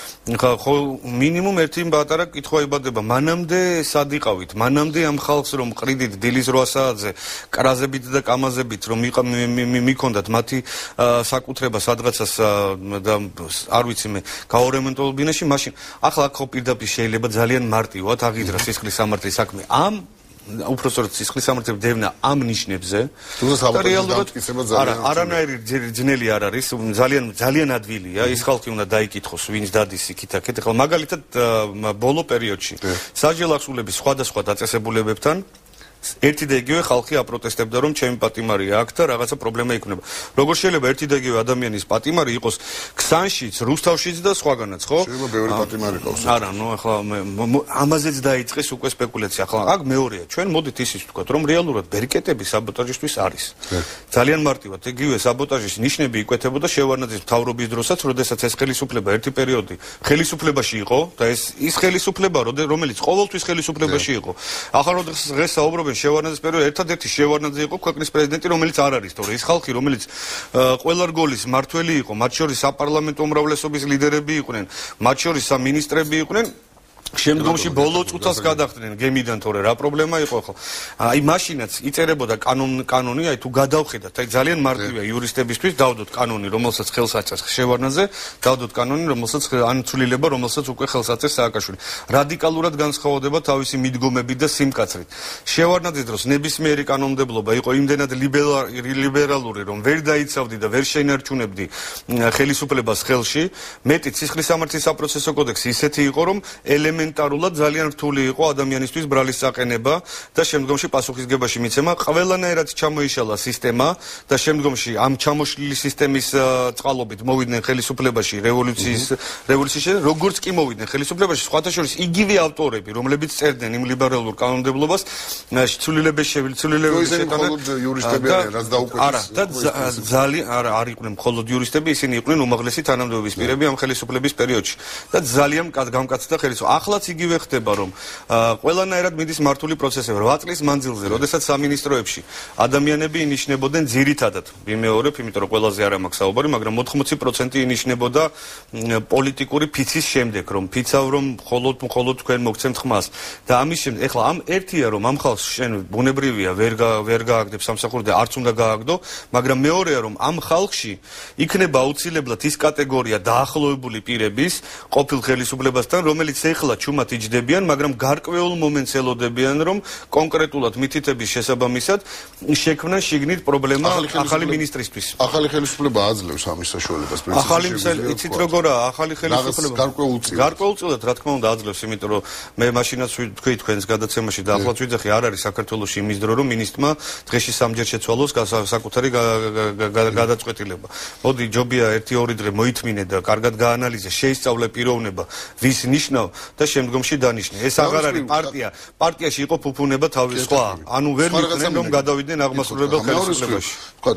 [SPEAKER 3] ხო მინიმუმ ერთი პატარა კითხვა იბადება, მანამდე სად იყავით? მანამდე ამ ხალხს რომ ყრიდით დილის რვა საათზე კრაზებით და კამაზებით რომ მიქონდათ მათი საკუთრება სადღაცას და არ ვიცი მე გაორემონტებულ ბინაში, მაშინ ახლა აქ ხო პირდაპირ შეიძლება ძალიან მარტივად აღიძრა სისხლის სამართლის საქმე ამ უпростоრად სისხლის სამართლის დევნა ამ ნიშნებზე და რეალურად არა არანაირი ძნელი არ არის, ძალიან ძალიან ადვილია, ის ხალხი უნდა დაიკითხოს ვინც დადის იქით-აქეთ. ახლა მაგალითად ბოლო პერიოდში სასჯელ ახსულების სხვადასხვა დაწესებულებებთან ერთი და იგივე ხალხი აპროტესტებდა რომ ჩემი პატიმარია აქ და რაღაცა პრობლემა იქნება. როგორ შეიძლება ერთი და იგივე ადამიანის პატიმარი იყოს ქსანშიც, რუსთავშიც და სხვაგანაც, ხო?
[SPEAKER 1] შეიძლება ბევრი პატიმარი ყავს.
[SPEAKER 3] არა, ნუ ახლა ამაზეც დაიწყეს უკვე სპეკულაცია. ახლა აქ მეორეა, ჩვენ მოდით ისიც ვთქვათ, რომ რეალურად ბერკეტები საბოტაჟისთვის არის. ძალიან მარტივად, იგივე საბოტაჟის ნიშნები იკვეთებოდა შევარნაძის მთავრობის დროსაც, როდესაც ეს ხელისუფლება ერთი პერიოდი ხელისუფლებაში იყო და ეს ის ხელისუფლება, რომელიც ყოველთვის ხელისუფლებაში იყო. ახლა როდესაც დღეს საუბრობენ შევარნაძის პერიოდში ერთადერთი შევარნაძე იყო ქვეყნის პრეზიდენტი, რომელიც არ არის თორე ის ხალხი, რომელიც ყველა რგოლის მართველი იყო, მათ შორის საპარლამენტო უმრავლესობის ლიდერები იყვნენ, მათ შორის სამინისტრები იყვნენ, შემდგომში ბოლო წუთას გადახდნენ გემიდან, თორე რა პრობლემა იყო ხო? აი მაშინაც იწერებოდა კანონ კანონი, აი თუ გადავხედათ, აი ძალიან მარტივია იურისტებისთვის, დავდოთ კანონი, რომელსაც ხელს აწეს შევარნაძე, დავდოთ კანონი, რომელსაც ან ცვლილება, რომელსაც უკვე ხელს აწეს სააკაშვილი. რადიკალურად განსხვავდება თავისი მიდგომებით და სიმკაცრით. შევარნაძის დროს ნებისმიერი კანონმდებლობა იყო იმდენად ლიბერალური, რომ ვერ დაიცავდი და ვერ შეინარჩუნებდი ხელისუფლებას ხელში. მეტიც სისხლის სამართლის საპროცესო კოდექსი ისეთი იყო, რომ ელემენტარულად ძალიან რთული იყო ადამიანისთვის ბრალის საყენება და შემდგომში პასუხისგებაში მიცემა. ყველანაირად ჩამოიშალა სისტემა და შემდგომში ამ ჩამოშლილი სისტემის წყალობით მოვიდნენ ხელისუფლებაში რევოლუციის რევოლუციის შემდეგ, როგორც კი მოვიდნენ ხელისუფლებაში, სხვათა შორის იგივე ავტორები, რომლებიც წერდნენ იმ ლიბერალურ კანონმდებლობას, ცვლილების შევიცვლილების შეტანა იურისტები არიან, რაც დაუკვეთეს. არა, და ძალიან არა არ იყვნენ მხოლოდ იურისტები, ისინი იყვნენ უმაღლესი თანამდებობის პირები ამ ხელისუფლების პერიოდში და ძალიან გამკაცდა ხელისუფლება. ახლაც იგივე ხდება, რომ ყველანაირად მიდის მართული პროცესები რვა წლის მანძილზე, როდესაც სამინისტროებში ადამიანები ინიშნებოდნენ ძირითადად. ვიმეორებ, იმიტომ რომ ყველაზე არ მაქვს საუბარი, მაგრამ ოთხმოცი პროცენტი ინიშნებოდა პოლიტიკური ფიცის შემდეგ, რომ ფიცავ რომ მხოლოდ მხოლოდ თქვენ მოგცემთ ხმას. და ამის შემდეგ, ეხლა ამ ერთია რომ ამ ხალხს შენ ბუნებრივია ვერ ვერ გააგდებ სამსახური და არც უნდა გააგდო, მაგრამ მეორეა რომ ამ ხალხში იქნება აუცილებლად ის კატეგორია დაახლოებული პირების ყოფილ ხელისუფლებასთან, რომელიც ეხლა ჩუმად იჯდებიან, მაგრამ გარკვეულ მომენტს ელოდებიან, რომ კონკრეტულად მითითების შესაბამისად შექმნან შიგნით პრობლემა ახალი ministrისთვის.
[SPEAKER 1] ახალი ხელისუფლება აძლევს ამის საშუალებას პრინციპში.
[SPEAKER 3] ახალი იცით როგორაა ახალი ხელისუფლება?
[SPEAKER 1] გარკვეულწილად.
[SPEAKER 3] გარკვეულწილად, რა თქმა უნდა, აძლევს, იმიტომ რომ მე მაშინაც ვთქვი თქვენს გადაცემაში და ახლაც ვიძახი, არ არის საქართველოში იმის დრო, რომ მინისტრმა დღეში სამჯერ შეცვალოს საკუთარი გადაწყვეტილება. მოდი, ჯობია ერთი ორი დღე მოითმინე და კარგად გაანალიზე, შეისწავლე პიროვნება, ვის ნიშნავ და შემდგომში დანიშნე. ეს აღარ არის პარტია. პარტიაში იყო ფუფუნება თავის სხვა. ანუ ვერ მიყრენ რომ გადავიდნენ აღმასრულებელ ხელისუფლებაში.
[SPEAKER 1] ვთქვათ,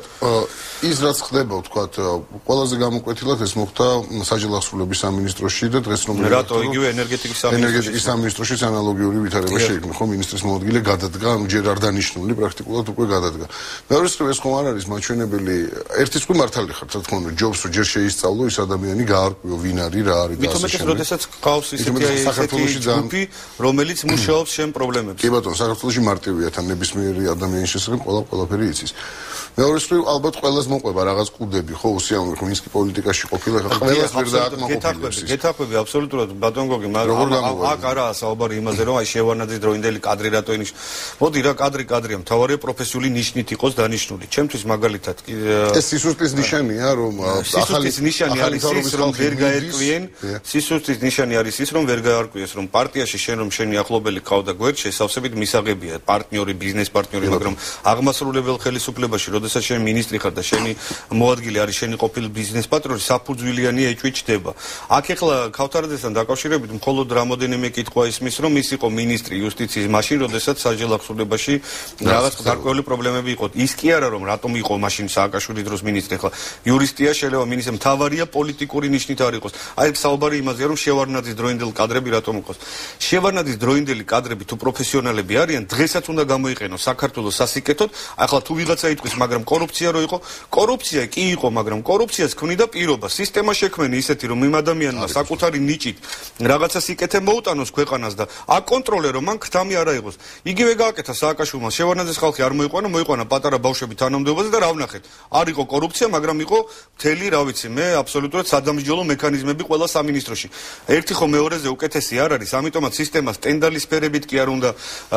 [SPEAKER 1] ის რაც ხდება, ვთქვათ, ყველაზე გამოკვეთილად ეს მოხდა სასჯელ ახსულების სამინისტროში და დღეს რომ
[SPEAKER 3] რატო იგივე ენერგეტიკის სამინისტროში
[SPEAKER 1] ენერგეტიკის სამინისტროში ანალოგიური ვითარება შეიქმნა, ხო, მინისტრის მოადგილე გადადგა, ანუ ჯერ არ დანიშნული, პრაქტიკულად უკვე გადადგა. მეორე მხრივ ეს ხომ არ არის მაჩვენებელი, ერთის უკვე მართალი ხარ, რა თქმა უნდა, ჯობს რომ ჯერ შეისწავლო ის ადამიანი, გაარკვიო ვინ არის, რა არის და ასე შემდეგ.
[SPEAKER 3] მithomets როდესაც ყავს ისეთი საქართველოში ჯგუფი, რომელიც მუშაობს შენ პრობლემებს.
[SPEAKER 1] კი ბატონო, საქართველოში მარტივია თან ნებისმიერი ადამიანის შესახებ ყველა ყველაფერი იცის. მეორე მხრივ ალბათ ყველას მოყვება რაღაც კუდები, ხო, უსიამოვნო, ხო, ვინსკი პოლიტიკაში ყოფილა, ყველას ვერ დააკმაყოფილებს.
[SPEAKER 3] გეთახვები აბსოლუტურად ბატონ გოგი, მაგრამ აქ არაა საუბარი იმაზე, რომ აი შევარნაძის დროინდელი კადრი რატო ინიშნა. მოდი რა კადრი კადრია, მთავარია პროფესიული ნიშნით იყოს დანიშნული. ჩემთვის მაგალითად
[SPEAKER 1] ეს სისუსტის ნიშანია, რომ
[SPEAKER 3] ახალი ნიშანი არის ის, რომ ვერ გაერკვიენ, სისუსტის ნიშანი არის ის, რომ ვერ გაარკვიეს რომ პარტიაში შენ რომ შენი ახლობელი ყავდა გვერდ შესავსებით მისაღებია პარტნიორი ბიზნეს პარტნიორი მაგრამ აღმასრულებელ ხელისუფლებაში როდესაც შენ მინისტრი ხარ და შენი მოადგილე არის შენი ყოფილი ბიზნეს პატრონი საფუძვლიანი ეჭვი ჩდება აქ ეხლა ქავთარაძესთან დაკავშირებით მხოლოდ რამოდენიმე კითხვა ისმის რომ ის იყო მინისტრი იუსტიციის მაშინ როდესაც საჯარო აღსრულებაში რაღაც გარკვეული პრობლემები იყო ის კი არა რომ რატომ იყო მაშინ სააკაშვილის დროს მინისტრი ხლა იურისტია შეიძლება მინისტრი მთავარია პოლიტიკური ნიშნით არ იყოს აი საუბარი იმაზეა რომ შევარნაძის დროინდელი კადრები რატომ იყოს შევარნაძის დროინდელი კადრები თუ პროფესიონალები არიან დღესაც უნდა გამოიყენოს საქართველოს სასიკეთოდ ახლა თუ ვიღაცა იტყვის მაგრამ კორუფცია რო იყო კორუფცია კი იყო მაგრამ კორუფციას ქმნიდა პირობა სისტემა შექმენი ისეთი რომ იმ ადამიანმა საკუთარი ნიჭით რაღაცა სიკეთე მოუტანოს ქვეყანას და აკონტროლე რომ მან ქთამი არა იყოს იგივე გააკეთა სააკაშვილმა შევარნაძის ხალხი არ მოიყვანა მოიყვანა პატარა ბავშვები თანამდებობაზე და რა ვნახეთ არ იყო კორუფცია მაგრამ იყო მთელი რა ვიცი მე აბსოლუტურად სადამსჯელო მექანიზმები ყველა სამინისტროში ერთი ხო მეორეზე უკეთესი არ არის ამიტომაც სისტემას ტენდალის სფერებით კი არ უნდა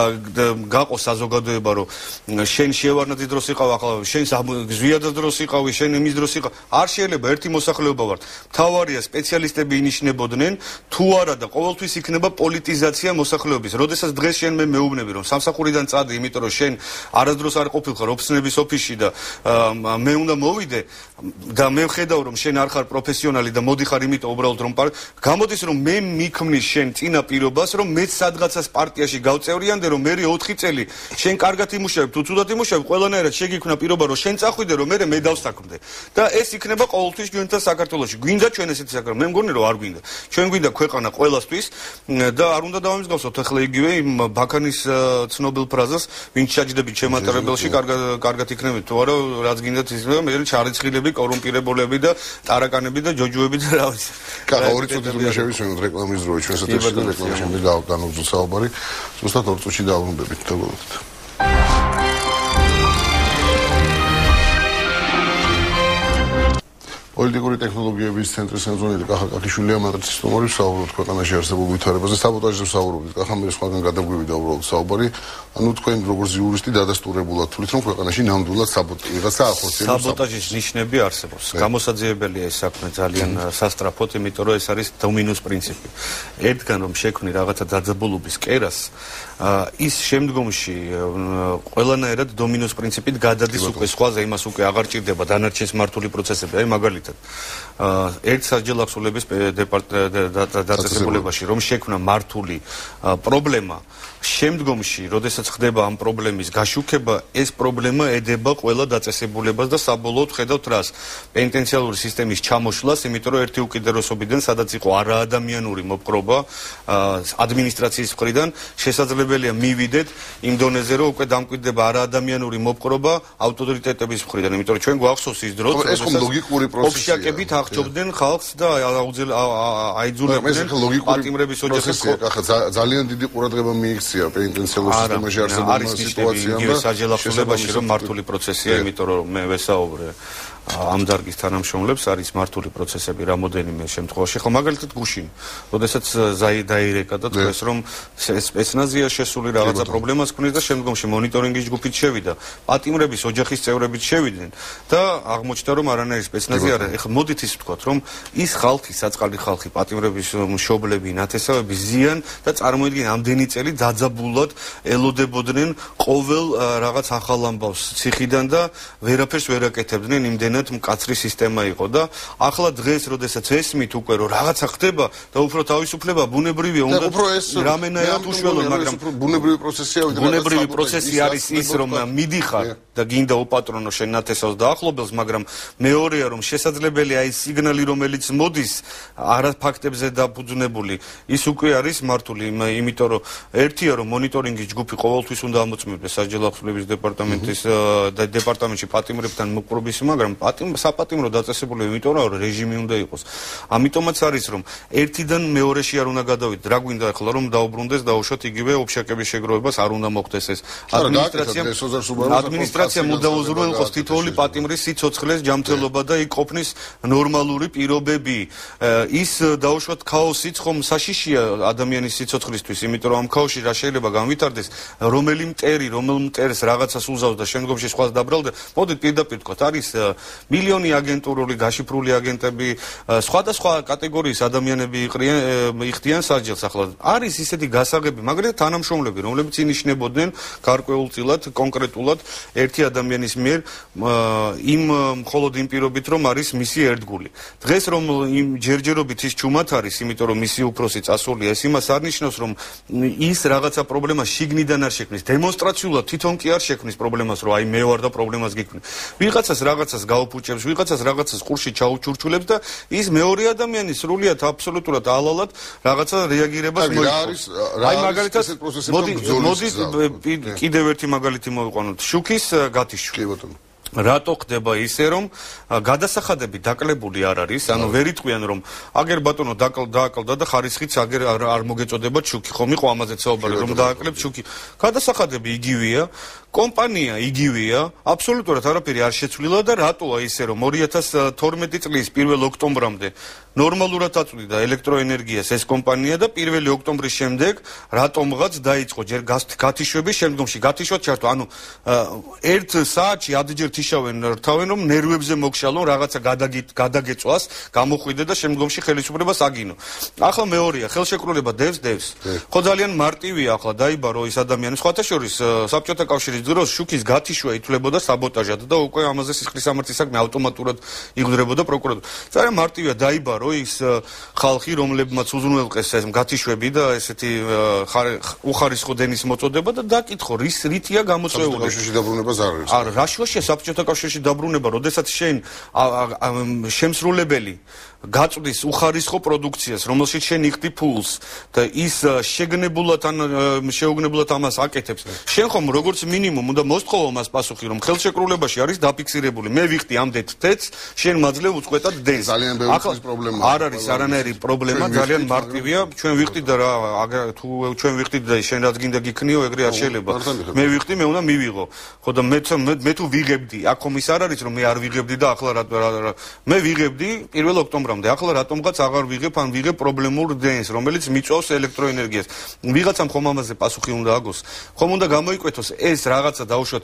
[SPEAKER 3] გაყოს საზოგადოება რომ შენ შევარნაძის დროს იყავ ახლა შენ ზვიადას დროს იყავი შენ იმის დროს იყავ არ შეიძლება ერთი მოსახლეობა ვართ მთავარია სპეციალისტები ინიშნებოდნენ თუ არა და ყოველთვის იქნება პოლიტიზაცია მოსახლეობის როდესაც დღეს შენ მე მეუბნები რომ სამსახურიდან წადი იმიტომ რომ შენ არასდროს არ ყოფილხარ ოფისნების ოფისში და მე უნდა მოვიდე და მე ვხედავ რომ შენ არ ხარ პროფესიონალი და მოდიხარ იმიტომ უბრალოდ რომ გამოდის რომ მე მიქმნის შენ წინა პირობას რომ მეც სადღაცას პარტიაში გავწევრიანდე რომ მე ოთხი წელი შენ კარგად იმუშავებ თუ ცუდად იმუშავებ ყველანაირად შეგიქმნა პირობა რომ შენ წახვიდე რომ მე მე დავსაქმდე და ეს იქნება ყოველთვის ჩვენთან საქართველოში გვინდა ჩვენ ესეთი საკრავი მე მგონი რომ არ გვინდა ჩვენ გვინდა ქვეყანა ყველასთვის და არ უნდა დავამსგავსოთ ახლა იგივე იმ ბაქანის ცნობილ ფრაზას ვინც ჩაჯდებით შემატარებელში კარგად კარგად იქნებით თუ არა რაც გინდათ ის მე ჩარიცხილები კორუმპირებულები და ტარაკანები და ჯოჯოები და რა ვიცი
[SPEAKER 1] კახა ორი წუთი უნდა შევისვენოთ რეკლამის დრო ჩვენს ეთერში და რეკლამის შემდეგ გავგანოძოთ საუბარი ზუსტად ორ წუთში დავბრუნდებით დაგვრჩით პოლიტიკური ტექნოლოგიების ცენტრის ხელმძღვანელი კახა კახიშვილია მატრიცის სტუმარი საუბრობთ ქვეყანაში არსებულ ვითარებაზე საბოტაჟზე საუბრობთ კახა მე სხვაგან გადაგვივიდა უბრალოდ საუბარი ანუ თქვენ როგორც იურისტი დადასტურებულად თulit რომ ქვეყანაში ნამდვილად საბოტაჟი ვიღაცა ახორციელებს
[SPEAKER 3] საბოტაჟის ნიშნები არსებობს გამოსაძიებელია ეს საქმე ძალიან სასტრაფოდ იმიტომ რომ ეს არის დომინოს პრინციპი ერთგან რომ შექმნი რაღაცა დაძაბულობის კერას ის შემდგომში ყველანაირად დომინოს პრინციპით გადადის უკვე სხვაზე იმას უკვე აღარ ჭირდება დანარჩენს მართული პროცესები აი მაგალითად ერთ საჯარო აღსრულების დაწესებულებაში რომ შექმნა მართული პრობლემა შემდგომში როდესაც ხდება ამ პრობლემის გაშუქება ეს პრობლემა ედება ყველა დაწესებულებას და საბოლოოდ ხედავთ რას პენტენციალური სისტემის ჩამოშლას იმიტომ რომ ერთი უკიდურესობიდან სადაც იყო არაადამიანური მოპყრობა ადმინისტრაციის მხრიდან შესაძლებელია მივიდეთ იმ დონეზე რომ უკვე დამკვიდრდება არაადამიანური მოპყრობა ავტორიტეტების მხრიდან იმიტომ რომ ჩვენ გვახსოვს ის დრო
[SPEAKER 1] ეს ხომ ლოგიკური პროცესია
[SPEAKER 3] ოფშაკებით აღჭობდნენ ხალხს და აიძულებდნენ პატიმრების ოჯახებს
[SPEAKER 1] ხა ძალიან დიდი ყურადღება მიიქცია პენტენციალურ სისტემაში არსებულ სიტუაციამ და
[SPEAKER 3] საჯარო აღსრულებაში რომ მართული პროცესია იმიტომ რომ მე ვესაუბრე ამ დარგის თანამშრომლებს არის მართული პროცესები რამოდენიმე შემთხვევაში ხო მაგალითად გუშინ როდესაც დაირეკა და თქვეს რომ სპეცნაზია შესული რაღაცა პრობლემას ქმნის და შემდგომში მონიტორინგის ჯგუფით შევიდა პატიმრების ოჯახის წევრებიც შევიდნენ და აღმოჩნდა რომ არანაირი სპეცნაზია არ არის ეხლა მოდით ის ვთქვათ რომ ის ხალხი საწყალი ხალხი პატიმრების მშობლები ნათესავები ზიან და წარმოიდგინე ამდენი წელი დაძაბულად ელოდებოდნენ ყოველ რაღაც ახალ ამბავს ციხიდან და ვერაფერს ვერ აკეთებდნენ იმდენ მკაცრი სისტემა იყო და ახლა დღეს როდესაც ესმით უკვე რომ რაღაცა ხდება და უფრო თავისუფლება ბუნებრივია უნდა რამენაირად უშველო მაგრამ
[SPEAKER 1] ბუნებრივი პროცესია
[SPEAKER 3] ბუნებრივი პროცესი არის ის რომ მიდიხარ და გინდა უპატრონო შენ ნათესავს და ახლობელს მაგრამ მეორეა რომ შესაძლებელია ის სიგნალი რომელიც მოდის არა ფაქტებზე დაფუძნებული ის უკვე არის მართული იმიტომ რომ ერთია რომ მონიტორინგის ჯგუფი ყოველთვის უნდა ამოწმებდეს საჯარო აღსრულების დეპარტამენტის დეპარტამენტში პატიმრებთან მოპყრობის მაგრამ საპატიმრო დაწესებული იმიტომ რომ რეჟიმი უნდა იყოს. ამიტომაც არის რომ ერთიდან მეორეში არ უნდა გადავიდეთ. რა გვინდა ახლა რომ დაუბრუნდეს დაუშვათ იგივე ოფშაკების შეგროვებას არ უნდა მოხდეს ეს. ადმინისტრაცია ადმინისტრაცია მუდაუზრუნველყოს თითოეული პატიმრის სიცოცხლეს ჯანმრთელობა და იქ ყოფნის ნორმალური პირობები. ის დაუშვათ ქაოსიც ხომ საშიშია ადამიანის სიცოცხლისთვის, იმიტომ რომ ამ ქაოსში რა შეიძლება განვითარდეს, რომელი მტერი, რომელ მტერს რაღაცას უზავს და შემდგომში სხვას დაბრალდა. მოდით პირდაპირ თქვათ, არის მილიონი აგენტურული გაშიფრული აგენტები, სხვადასხვა კატეგორიის ადამიანები იხდიან სასჯელს. ახლა არის ისეთი გასაღები, მაგრამ თანამშრომლები, რომლებიც ინიშნებოდნენ გარკვეულწილად, კონკრეტულად ერთი ადამიანის მიერ იმ მხოლოდ იმ პირობით, რომ არის მისი ერთგული. დღეს რომ იმ ჯერჯერობით ის ჩუმად არის, იმიტომ რომ მისი უფროსი წასულია, ეს იმას არ ნიშნავს, რომ ის რაღაცა პრობლემა შიგნიდან არ შექმნის. დემონსტრაციულად თვითონ კი არ შექმნის პრობლემას, რომ აი მე ვარ და პრობლემას გიქმნი. ვიღაცას რაღაცას გაუფუჭებს, ვიღაცას რაღაცას ყურში ჩაუჩურჩულებს და ის მეორე ადამიანი სრულიად აბსოლუტურად ალალად რაღაცა რეაგირებას მოიწონს. აი მაგალითად მოდი მოდი კიდევ ერთი მაგალითი მოვიყვანოთ. შუქის გათიშვა. რატო ხდება ისე, რომ გადასახადები დაკლებული არ არის, ანუ ვერ იტყვიან, რომ აგერ ბატონო დააკლდა და ხარისხიც აგერ არ მოგეწოდება შუქი, ხომ იყო ამაზე საუბარი, რომ დააკლებთ შუქი. გადასახადები იგივეა, კომპანია იგივეა, აბსოლუტურად არაფერი არ შეცვლილა და რატოა ისე, რომ ორი ათას თორმეტი წლის პირველ ოქტომბრამდე ნორმალურად აწვდიდა ელექტროენერგიას ეს კომპანია და პირველი ოქტომბრის შემდეგ რატომღაც დაიწყო ჯერ გათიშვების შემდგომში გათიშვა ჩართო, ანუ ერთ საათში ადჯერ თიშავენ რთავენ, რომ ნერვებზე მოგშალონ, რაღაცა გადაგეწვას, გამოხვიდე და შემდგომში ხელისუფლებას აგინო. ახლა მეორეა, ხელშეკრულება დევს დევს. ხო ძალიან მარტივია, ახლა დაიბარო ის ადამიანი, სხვათა შორის საბჭოთა კავშირის დროს შუქის გათიშვა ითვლებოდა საბოტაჟად და უკვე ამაზე სისხლის სამართლის საქმე ავტომატურად იღვრებოდა პროკურატურა. ძალიან მარტივია, დაიბარო ის ხალხი, რომლებმაც უზრუნველყეს ეს გათიშვები და ესეთი უხარისხო დენის მოწოდება და დაკითხო, რის რითია გამოწვეული.
[SPEAKER 1] საბჭოთა დაბრუნებას არ არის.
[SPEAKER 3] არა, რა შუაშია საბჭოთა კავშირში დაბრუნება, როდესაც შენ შემსრულებელი გაწვდის უხარისხო პროდუქციას, რომელშიც შენ იხდი ფულს და ის შეგნებულად ან შეუგნებლად ამას აკეთებს. შენ ხომ როგორც მინიმუმ უნდა მოსთხოვო მას პასუხი, რომ ხელშეკრულებაში არის დაფიქსირებული. მე ვიხდი ამდეთ თეთს, შენ მაძლევ უწყვეტად დენს.
[SPEAKER 1] ძალიან ბევრი პრობლემა.
[SPEAKER 3] არ არის არანაირი პრობლემა, ძალიან მარტივია. ჩვენ ვიხდი და რა, თუ ჩვენ ვიხდი და შენ რაც გინდა გიქნიო, ეგრე არ შეიძლება. მე ვიხდი, მე უნდა მივიღო. ხო და მე მე თუ ვიღებდი, აქ ხომ ის არ არის, რომ მე არ ვიღებდი და ახლა რა მე ვიღებდი პირველ ოქტომბრამდე, ახლა რატომღაც აღარ ვიღებ, ან ვიღებ პრობლემურ დენს, რომელიც მიწვავს ელექტროენერგიას. ვიღაცამ ხომ ამაზე პასუხი უნდა აგოს. ხომ უნდა გამოიკვეთოს ეს რაღაცა დაუშვათ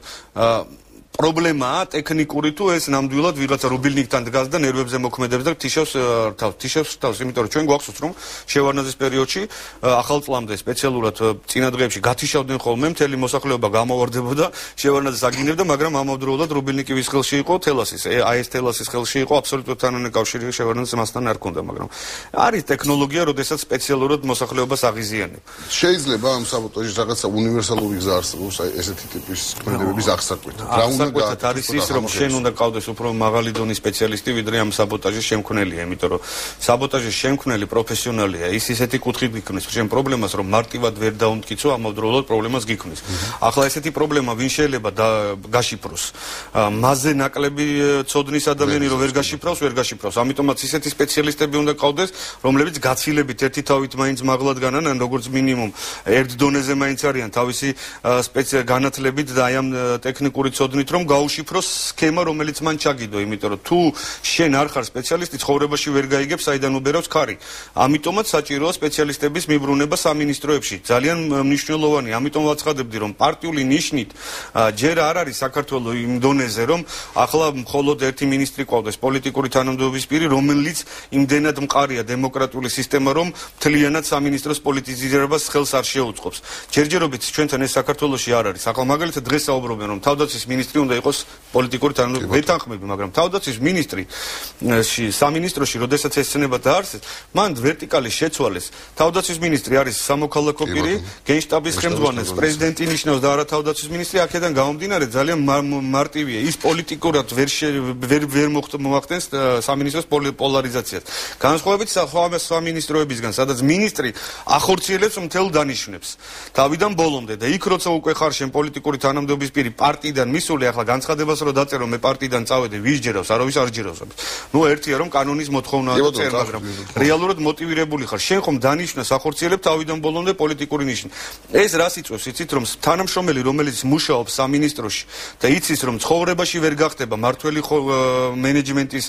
[SPEAKER 3] პრობლემაა ტექნიკური თუ ეს ნამდვილად ვიღაცა რუბილნიკთან დგას და ნერვებზე მოქმედებს და თიშავს თავს, თიშავს თავს, იმიტომ რომ ჩვენ გვახსოვს რომ შევარნაძის პერიოდში ახალ წლამდე სპეციალურად წინა დღეებში გათიშავდნენ ხოლმე, მთელი მოსახლეობა გამოვარდებოდა, შევარნაძეს აგინებდა, მაგრამ ამავდროულად რუბილნიკის ხელში იყო თელასის, აი ეს თელასის ხელში იყო აბსოლუტურად თანანე კავშირი შევარნაძეს მასთან არ ქონდა, მაგრამ არის ტექნოლოგია, როდესაც სპეციალურად მოსახლეობას აღიზიანებ.
[SPEAKER 1] შეიძლება ამ საბოტაჟის რაღაცა უნივერსალური გზა არსებობს, აი ესეთი ტიპის ქმედებების აღსაკვეთ. რა
[SPEAKER 3] საკვეთად არის ის, რომ შენ უნდა ყავდეს უფრო მაღალი დონის სპეციალისტი, ვიდრე ამ საბოტაჟის შემქმნელია, იმიტომ რომ საბოტაჟის შემქმნელი პროფესიონალია, ის ისეთი კუთხით გიქმნის შენ პრობლემას, რომ მარტივად ვერ დაუმტკიცო, ამავდროულად პრობლემას გიქმნის. ახლა ესეთი პრობლემა ვინ შეიძლება გაშიფროს? მასზე ნაკლები ცოდნის ადამიანი რომ ვერ გაშიფრავს, ვერ გაშიფრავს. ამიტომაც ისეთი სპეციალისტები უნდა ყავდეს, რომლებიც გაცილებით ერთი თავით მაინც მაღლად განან, ან როგორც მინიმუმ ერთ დონეზე მაინც არიან თავისი განათლებით და აი ამ ტექნიკური ცოდნით რომ გაუშიფროს სქემა, რომელიც მან ჩაგიდო, იმიტომ რომ თუ შენ არ ხარ სპეციალისტი, ცხოვრებაში ვერ გაიგებს, საიდან უბერავს ქარი. ამიტომაც საჭიროა სპეციალისტების მიბრუნება სამინისტროებში. ძალიან მნიშვნელოვანი, ამიტომ ვაცხადებდი, რომ პარტიული ნიშნით ჯერ არ არის საქართველოს იმ დონეზე, რომ ახლა მხოლოდ ერთი მინისტრი ყავდეს, პოლიტიკური თანამდებობის პირი, რომელიც იმდენად მყარია დემოკრატიული სისტემა, რომ მთლიანად სამინისტროს პოლიტიზირებას ხელს არ შეუწყობს. ჯერჯერობით ჩვენთან ეს საქართველოში არ არის. ახლა მაგალითად დღეს საუბრობენ, რომ თავდაცვის მინისტრი უნდა იყოს პოლიტიკური თანამდებობა. ვეთანხმები, მაგრამ თავდაცვის მინისტრი სამინისტროში, როდესაც ეს ცნება დაარსეს, მან ვერტიკალი შეცვალეს. თავდაცვის მინისტრი არის სამოქალაქო პირი, გენშტაბის ხელმძღვანელს პრეზიდენტი ნიშნავს და არა თავდაცვის მინისტრი. აქედან გამომდინარე ძალიან მარტივია. ის პოლიტიკურად ვერ ვერ ვერ მოახდენს სამინისტროს პოლარიზაციას. განსხვავებით სხვა სამინისტროებისგან, სადაც მინისტრი ახორციელებს მთელ დანიშვნებს თავიდან ბოლომდე და იქ როცა უკვე ხარ შენ პოლიტიკური თანამდებობის პირი პარტიიდან მისული, ახლა განცხადებას რო დაწერო მე პარტიიდან წავედი, ვის ჯერავს, არავის არ ჯერავს. ნუ ერთია რომ კანონის მოთხოვნაა და წერ, მაგრამ რეალურად მოტივირებული ხარ. შენ ხომ დანიშვნას ახორციელებ თავიდან ბოლომდე პოლიტიკური ნიშნი. ეს რას იწვევს, იცით, რომ თანამშრომელი, რომელიც მუშაობს სამინისტროში და იცის, რომ ცხოვრებაში ვერ გახდება მართველი მენეჯმენტის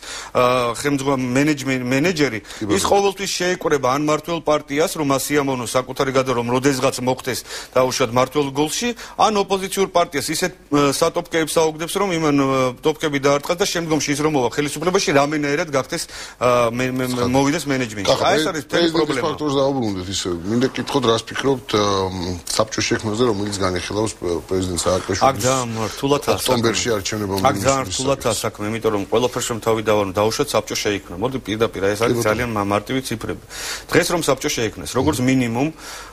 [SPEAKER 3] მენეჯერი, ის ყოველთვის შეეკრება ან მართველ პარტიას, რომ ასიამოვნოს საკუთარი გადა, რომ როდესღაც მოხდეს დაუშვათ მართველ გოლში, ან ოპოზიციურ პარტიას ისეთ სატოპკეებს საუგდებს, რომ იმან ტოპკები დაარტყა და შემდგომში ის რომ მოვა ხელისუფლებაში, რამენაერად გახდეს მოვიდეს მენეჯმენტში. აი ეს არის თელი პრობლემა.
[SPEAKER 1] ფაქტორს დაუბრუნდეთ ისე. მინდა გითხოთ, რას ფიქრობთ საბჭოს შექმნაზე, რომელიც განიხილავს პრეზიდენტ სააკაშვილის.
[SPEAKER 3] აქ ძალიან რთულადაა
[SPEAKER 1] ოქტომბერში არჩევნებამდე.
[SPEAKER 3] აქ ძალიან რთულადაა საქმე, იმიტომ რომ ყველაფერს რომ თავი დავარო, დაუშვათ საბჭო შეიქმნა. მოდი პირდაპირ ეს არის ძალიან მარტივი ციფრები. დღეს რომ საბჭო შეიქმნეს, როგორც მინიმუმ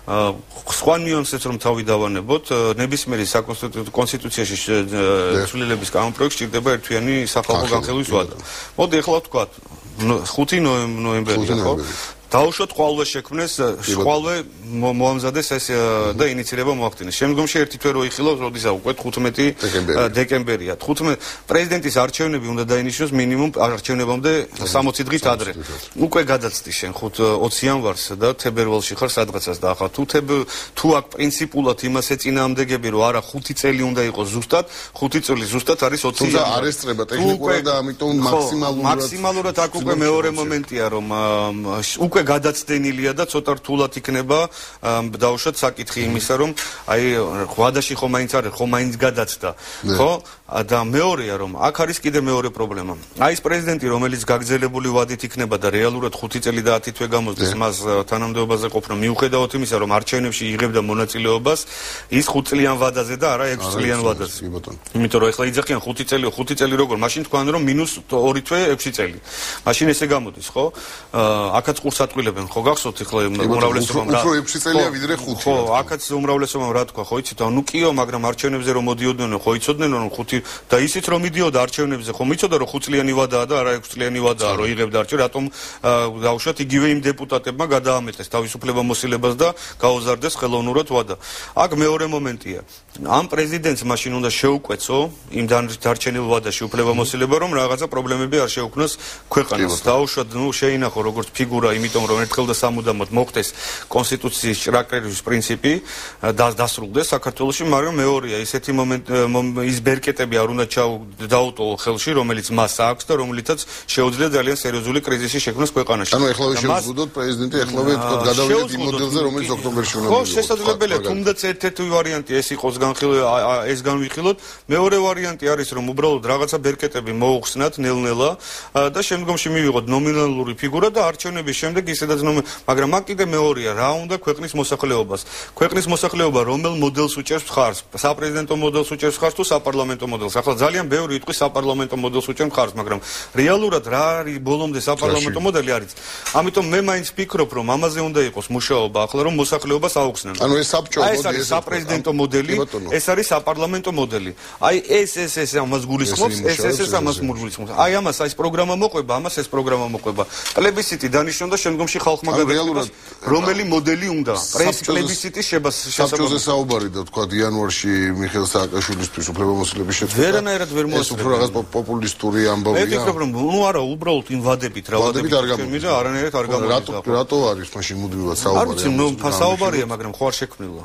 [SPEAKER 3] სხვა ნიუანსებს რომ თავი დავანებოთ, ნებისმიერი საკონსტიტუციაში ცვლილების კანონპროექტს სჭირდება ერთვიანი სახალხო განხილვის ვადა. მოდი ახლა ვთქვათ, ხუთი ნოემბერია, ხო? დაუშვათ ყვალვე შექმნეს, ყვალვე მოამზადეს ეს და ინიციირება მოახდინეს. შემდგომში ერთი თვე რო იხილავს, როდესაც უკვე თხუთმეტი დეკემბერია. თხუთმეტი პრეზიდენტის არჩევნები უნდა დაინიშნოს მინიმუმ არჩევნებამდე სამოცი დღით ადრე. უკვე გადაცდი შენ ხუთ ოცი იანვარს და თებერვალში ხარ სადღაცას და ახლა თუ თუ აქ პრინციპულად იმას ეწინააღმდეგები, რომ არა ხუთი წელი უნდა იყოს ზუსტად, ხუთი წელი ზუსტად არის ოცი იანვარი.
[SPEAKER 1] თუმცა არ ესწრება ტექნიკურად და ამიტომ მაქსიმალურად
[SPEAKER 3] მაქსიმალურად აქ უკვე მეორე მომენტია, რომ უკვე გადაცდენილია და ცოტა რთულად იქნება დაუშვათ საკითხი იმისა, რომ აი ვადაში ხომ მაინც არის, ხომ მაინც გადაცდა, ხო? და მეორეა, რომ აქ არის კიდე მეორე პრობლემა. აი ეს პრეზიდენტი, რომელიც გაგრძელებული ვადით იქნება და რეალურად ხუთი წელი და ათი თვე გამოსდეს მას თანამდებობაზე ყოფნა, მიუხედავად იმისა, რომ არჩევნებში იღებდა მონაწილეობას, ის ხუთწლიან ვადაზე და არა ექვსწლიან ვადაზე. იმიტომ რომ ეხლა იძახიან ხუთი წელი, ხუთი წელი როგორ? მაშინ თქვენ რომ მინუს ორი თვე ექვსი წელი. მაშინ ესე გამოდის, ხო? აქაც ყურს ატყვილებენ, ხო გახსოვთ ეხლა უმრავლესობამ რა?
[SPEAKER 1] უფრო ექვსი წელია ვიდრე ხუთი.
[SPEAKER 3] ხო, აქაც უმრავლესობამ რა თქვა, ხო იცით? ნუ კიო, მაგრამ არჩევნებზე რომ მოდიოდნენ, ხო იცოდნენ რომ ხუთი და ისიც რომ მიდიოდა არჩევნებზე, ხომ იცოდა რომ ხუთწლიანი ვადაა და არა ექვსწლიანი ვადაა, რომ იღებდა არჩევნებს, რატომ დაუშვათ იგივე იმ დეპუტატებმა გადაამეტეს თავისუფლება მოსილებას და გაოზარდეს ხელოვნურად ვადა. აქ მეორე მომენტია. ამ პრეზიდენტს მაშინ უნდა შეუკვეცო იმ დარჩენილ ვადაში უფლება მოსილება, რომ რაღაცა პრობლემები არ შეუქმნას ქვეყანას. დაუშვათ, ნუ შეინახო როგორც ფიგურა, იმიტომ რომ ერთხელ და სამუდამოდ მოხდეს კონსტიტუციის ჭრაკრების პრინციპი და დასრულდეს საქართველოში, მაგრამ მეორეა ისეთი მომენტი, ის ბერკეტები არ უნდა დაუტოვო ხელში, რომელიც მას აქვს და რომლითაც შეუძლია ძალიან სერიოზული კრიზისი შექმნას ქვეყანაში.
[SPEAKER 1] ანუ ეხლავე შევზღუდოთ პრეზიდენტი, ეხლავე თქო გადავიდეთ იმ მოდელზე, რომელიც ოქტომბერში უნდა
[SPEAKER 3] მივიღოთ. ხო, შესაძლებელია, თუნდაც ერთ-ერთი ვარიანტი ეს იყოს განხილვა, ეს განვიხილოთ. მეორე ვარიანტი არის, რომ უბრალოდ რაღაცა ბერკეტები მოუხსნათ ნელ-ნელა და შემდგომში მივიღოთ ნომინალური ფიგურა და არჩევნების შემდეგ ისედაც ნომი, მაგრამ აქ კიდე მეორეა, რა უნდა ქვეყნის მოსახლეობას. ქვეყნის მოსახლეობა რომელ მოდელს უჭერს მხარს? საპრეზიდენტო მოდელს უჭერს მხარს თუ საპარლამენტო მოდელს? ახლა ძალიან ბევრი იტყვის საპარლამენტო მოდელს უჭერს მხარს, მაგრამ რეალურად რა არის ბოლომდე საპარლამენტო მოდელი არის. ამიტომ მე მაინც ვფიქრობ, რომ ამაზე უნდა იყოს მუშაობა ახლა, რომ მოსახლეობას აუხსნან.
[SPEAKER 1] ანუ ეს საბჭო
[SPEAKER 3] მოდი ეს არის საპრეზიდენტო მოდელი, ეს არის საპარლამენტო მოდელი. აი ეს ეს ეს ამას გულისხმობს, ეს ეს ეს ამას გულისხმობს. აი ამას აი ეს პროგრამა მოყვება, ამას ეს პროგრამა მოყვება. პლებისციტი დანიშნო და შემდგომში ხალხმა გადაიღოს რომელი მოდელი უნდა. პლებისციტის შესაძლებლობა.
[SPEAKER 1] საბჭოზე საუბარი და თქვა იანვარში მიხეილ სააკაშვილისთვის უფლებამოსილების შეცვლა.
[SPEAKER 3] ვერანაირად ვერ მოასწრებს.
[SPEAKER 1] ეს უფრო რაღაც პოპულისტური ამბავია.
[SPEAKER 3] მე ვფიქრობ, რომ ნუ არა, უბრალოდ იმ ვადებით რა ვადებით არ გამოდის და არანაირად არ გამოდის.
[SPEAKER 1] რატო რატო არის მაშინ მუდმივად საუბარი?
[SPEAKER 3] არ ვიცი, ნუ საუბარია, მაგრამ ხო არ შექმნილა.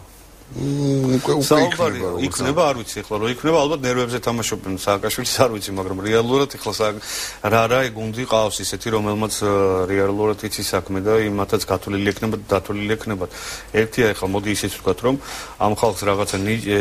[SPEAKER 1] უკვე უკვე
[SPEAKER 3] საუბარი იქნება, არ ვიცი ახლა რომ იქნება, ალბათ ნერვებზე თამაშობენ სააკაშვილის, არ ვიცი, მაგრამ რეალურად ახლა რა რა გუნდი ყავს ისეთი, რომელმაც რეალურად იცის საქმე და იმათაც გათვლილი ექნება და დათვლილი ექნება. ერთია ახლა მოდი ისიც ვთქვათ, რომ ამ ხალხს რაღაცა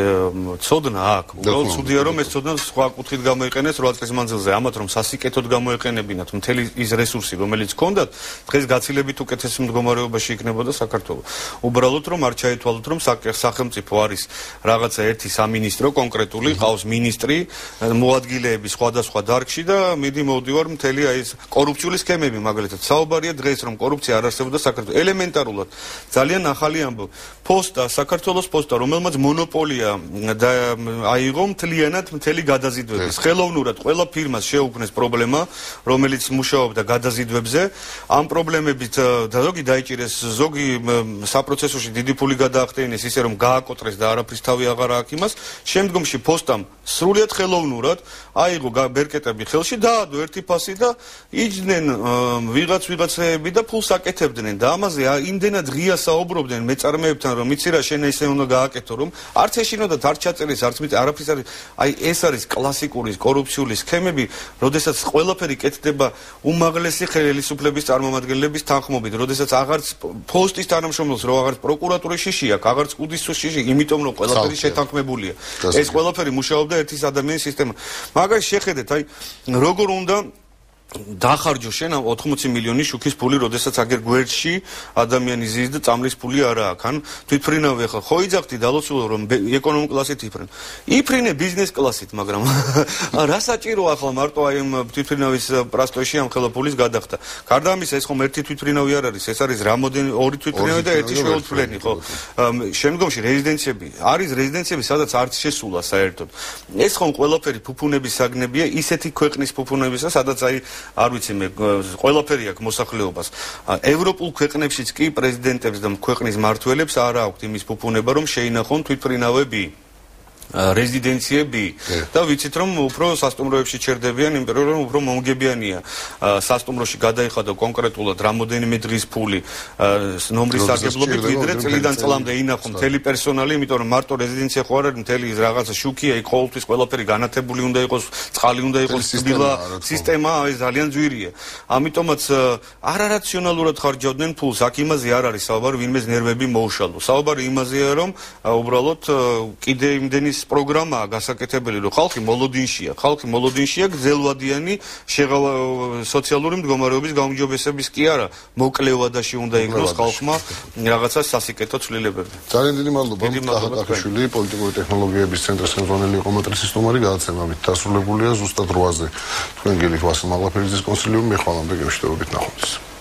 [SPEAKER 3] ცოდნა აქვს. უბრალოდ ცუდია რომ ეს ცოდნა სხვა კუთხით გამოიყენეს რვა წლის მანძილზე, ამათ რომ სასიკეთოდ გამოეყენებინათ მთელი ის რესურსი, რომელიც ჰქონდათ, დღეს გაცილებით უკეთეს მდგომარეობაში იქნებოდა საქართველო. უბრალოდ რომ არ ჩაითვალოთ, რომ სახელმწიფო არის რაღაცა ერთი სამინისტრო კონკრეტული, ყავს მინისტრი, მოადგილეები სხვადასხვა დარგში და მიდი მოვდივარ მთელი აი ეს კორუფციული სქემები, მაგალითად საუბარია დღეს რომ კორუფცია არ არსებობდა საქართველოს. ელემენტარულად ძალიან ახალი ამბავი. პოსტა, საქართველოს პოსტა, რომელმაც მონოპოლია აიღო მთლიანად მთელი გადაზიდვების. ხელოვნურად ყველა ფირმას შეუქმნეს პრობლემა, რომელიც მუშაობდა გადაზიდვებზე. ამ პრობლემებით ზოგი დაიჭირეს, ზოგი საპროცესოში დიდი ფული გადაახტენეს, ისე რომ გააკოტრეს და არაფრის თავი აღარ აქვს იმას. შემდგომში პოსტამ სრულიად ხელოვნურად აიღო ბერკეტები ხელში, დაადო ერთი ფასი და იჯდნენ ვიღაც ვიღაცები და ფულს აკეთებდნენ და ამაზე იმდენად ღია საუბრობდნენ მეწარმეებთან, რომ იცი რა, შენ ესე უნდა გააკეთო, რომ არც ეშინოდათ, არც ჩაწერეს, არც მიწ არაფრის არის. აი ეს არის კლასიკური კორუფციული სქემები, როდესაც ყველაფერი კეთდება უმაღლესი ხელისუფლების წარმომადგენლების თანხმობით, როდესაც აღარც პოსტის თანამშრომელს, რო აღარც პროკურატურის შიში აქვს, აღარც კუდის სივრცეში, იმიტომ რომ ყველაფერი შეთანხმებულია. ეს ყველაფერი მუშაობდა ერთის ადამიანის სისტემა. მაგას შეხედეთ, აი როგორ უნდა დახარჯო შენ ამ ოთხმოცი მილიონი შუქის ფული, როდესაც აგერ გვერდში ადამიანი ზის და წამლის ფული არა აქვს. ან თვითფრინავი ახლა ხო იძახდი დალოცულო რომ ეკონომიკ კლასით იფრენ. იფრინე ბიზნეს კლასით, მაგრამ რა საჭირო ახლა მარტო აი ამ თვითფრინავის პრასტოში ამ ხელა ფულის გადახდა. გარდა ამისა ეს ხომ ერთი თვითფრინავი არ არის, ეს არის რამოდენი ორი თვითფრინავი და ერთი შეუძლებელი, ხო? შემდგომში რეზიდენციები, არის რეზიდენციები, სადაც არც შესულა საერთოდ. ეს ხომ ყველაფერი ფუფუნების საგნებია, ისეთი ქვეყნის ფუფუნებისა, სადაც აი არ ვიცი მე ყველაფერი აქვს მოსახლეობას. ევროპულ ქვეყნებშიც კი პრეზიდენტებს და ქვეყნის მმართველებს არ აქვთ იმის ფუფუნება რომ შეინახონ თვითფრინავები, რეზიდენციები და ვიცით რომ უფრო სასტუმროებში ჩერდებიან, იმიტომ რომ უფრო მომგებიანია სასტუმროში გადაიხადო კონკრეტულად რამოდენიმე დღის ფული ნომრის სარგებლობით, ვიდრე წლიდან წლამდე ინახო მთელი პერსონალი, იმიტომ რომ მარტო რეზიდენცია ხო არ არის, მთელი რაღაცა შუქია, იქ ყოველთვის ყველაფერი განათებული უნდა იყოს, წყალი უნდა იყოს, ცდილა სისტემა ეს ძალიან ძვირია. ამიტომაც არარაციონალურად ხარჯავდნენ ფულს, აქ იმაზე არ არის საუბარი, ვინმეს ნერვები მოუშალო. საუბარი იმაზეა რომ უბრალოდ კიდე იმდენი პროგრამაა გასაკეთებელი, რომ ხალხი მოლოდინშია, ხალხი მოლოდინშია გრძელვადიანი შეღავა სოციალური მდგომარეობის გაუმჯობესების კი არა, მოკლევადაში უნდა იქნოს ხალხმა რაღაცა სასიკეთო ცვლილებები.
[SPEAKER 1] ძალიან დიდი მადლობა. ახაყაშვილი, პოლიტიკური ტექნოლოგიების ცენტრის ხელმძღვანელი იყო მეტრისის სტუმარი, გადაცემებით დასრულებულია ზუსტად რვაზე. თქვენ გელით ვასილ მაღლაფერიძის კონსილიუმი, მე ხვალამდე გემშვიდობებით ნახვამდის.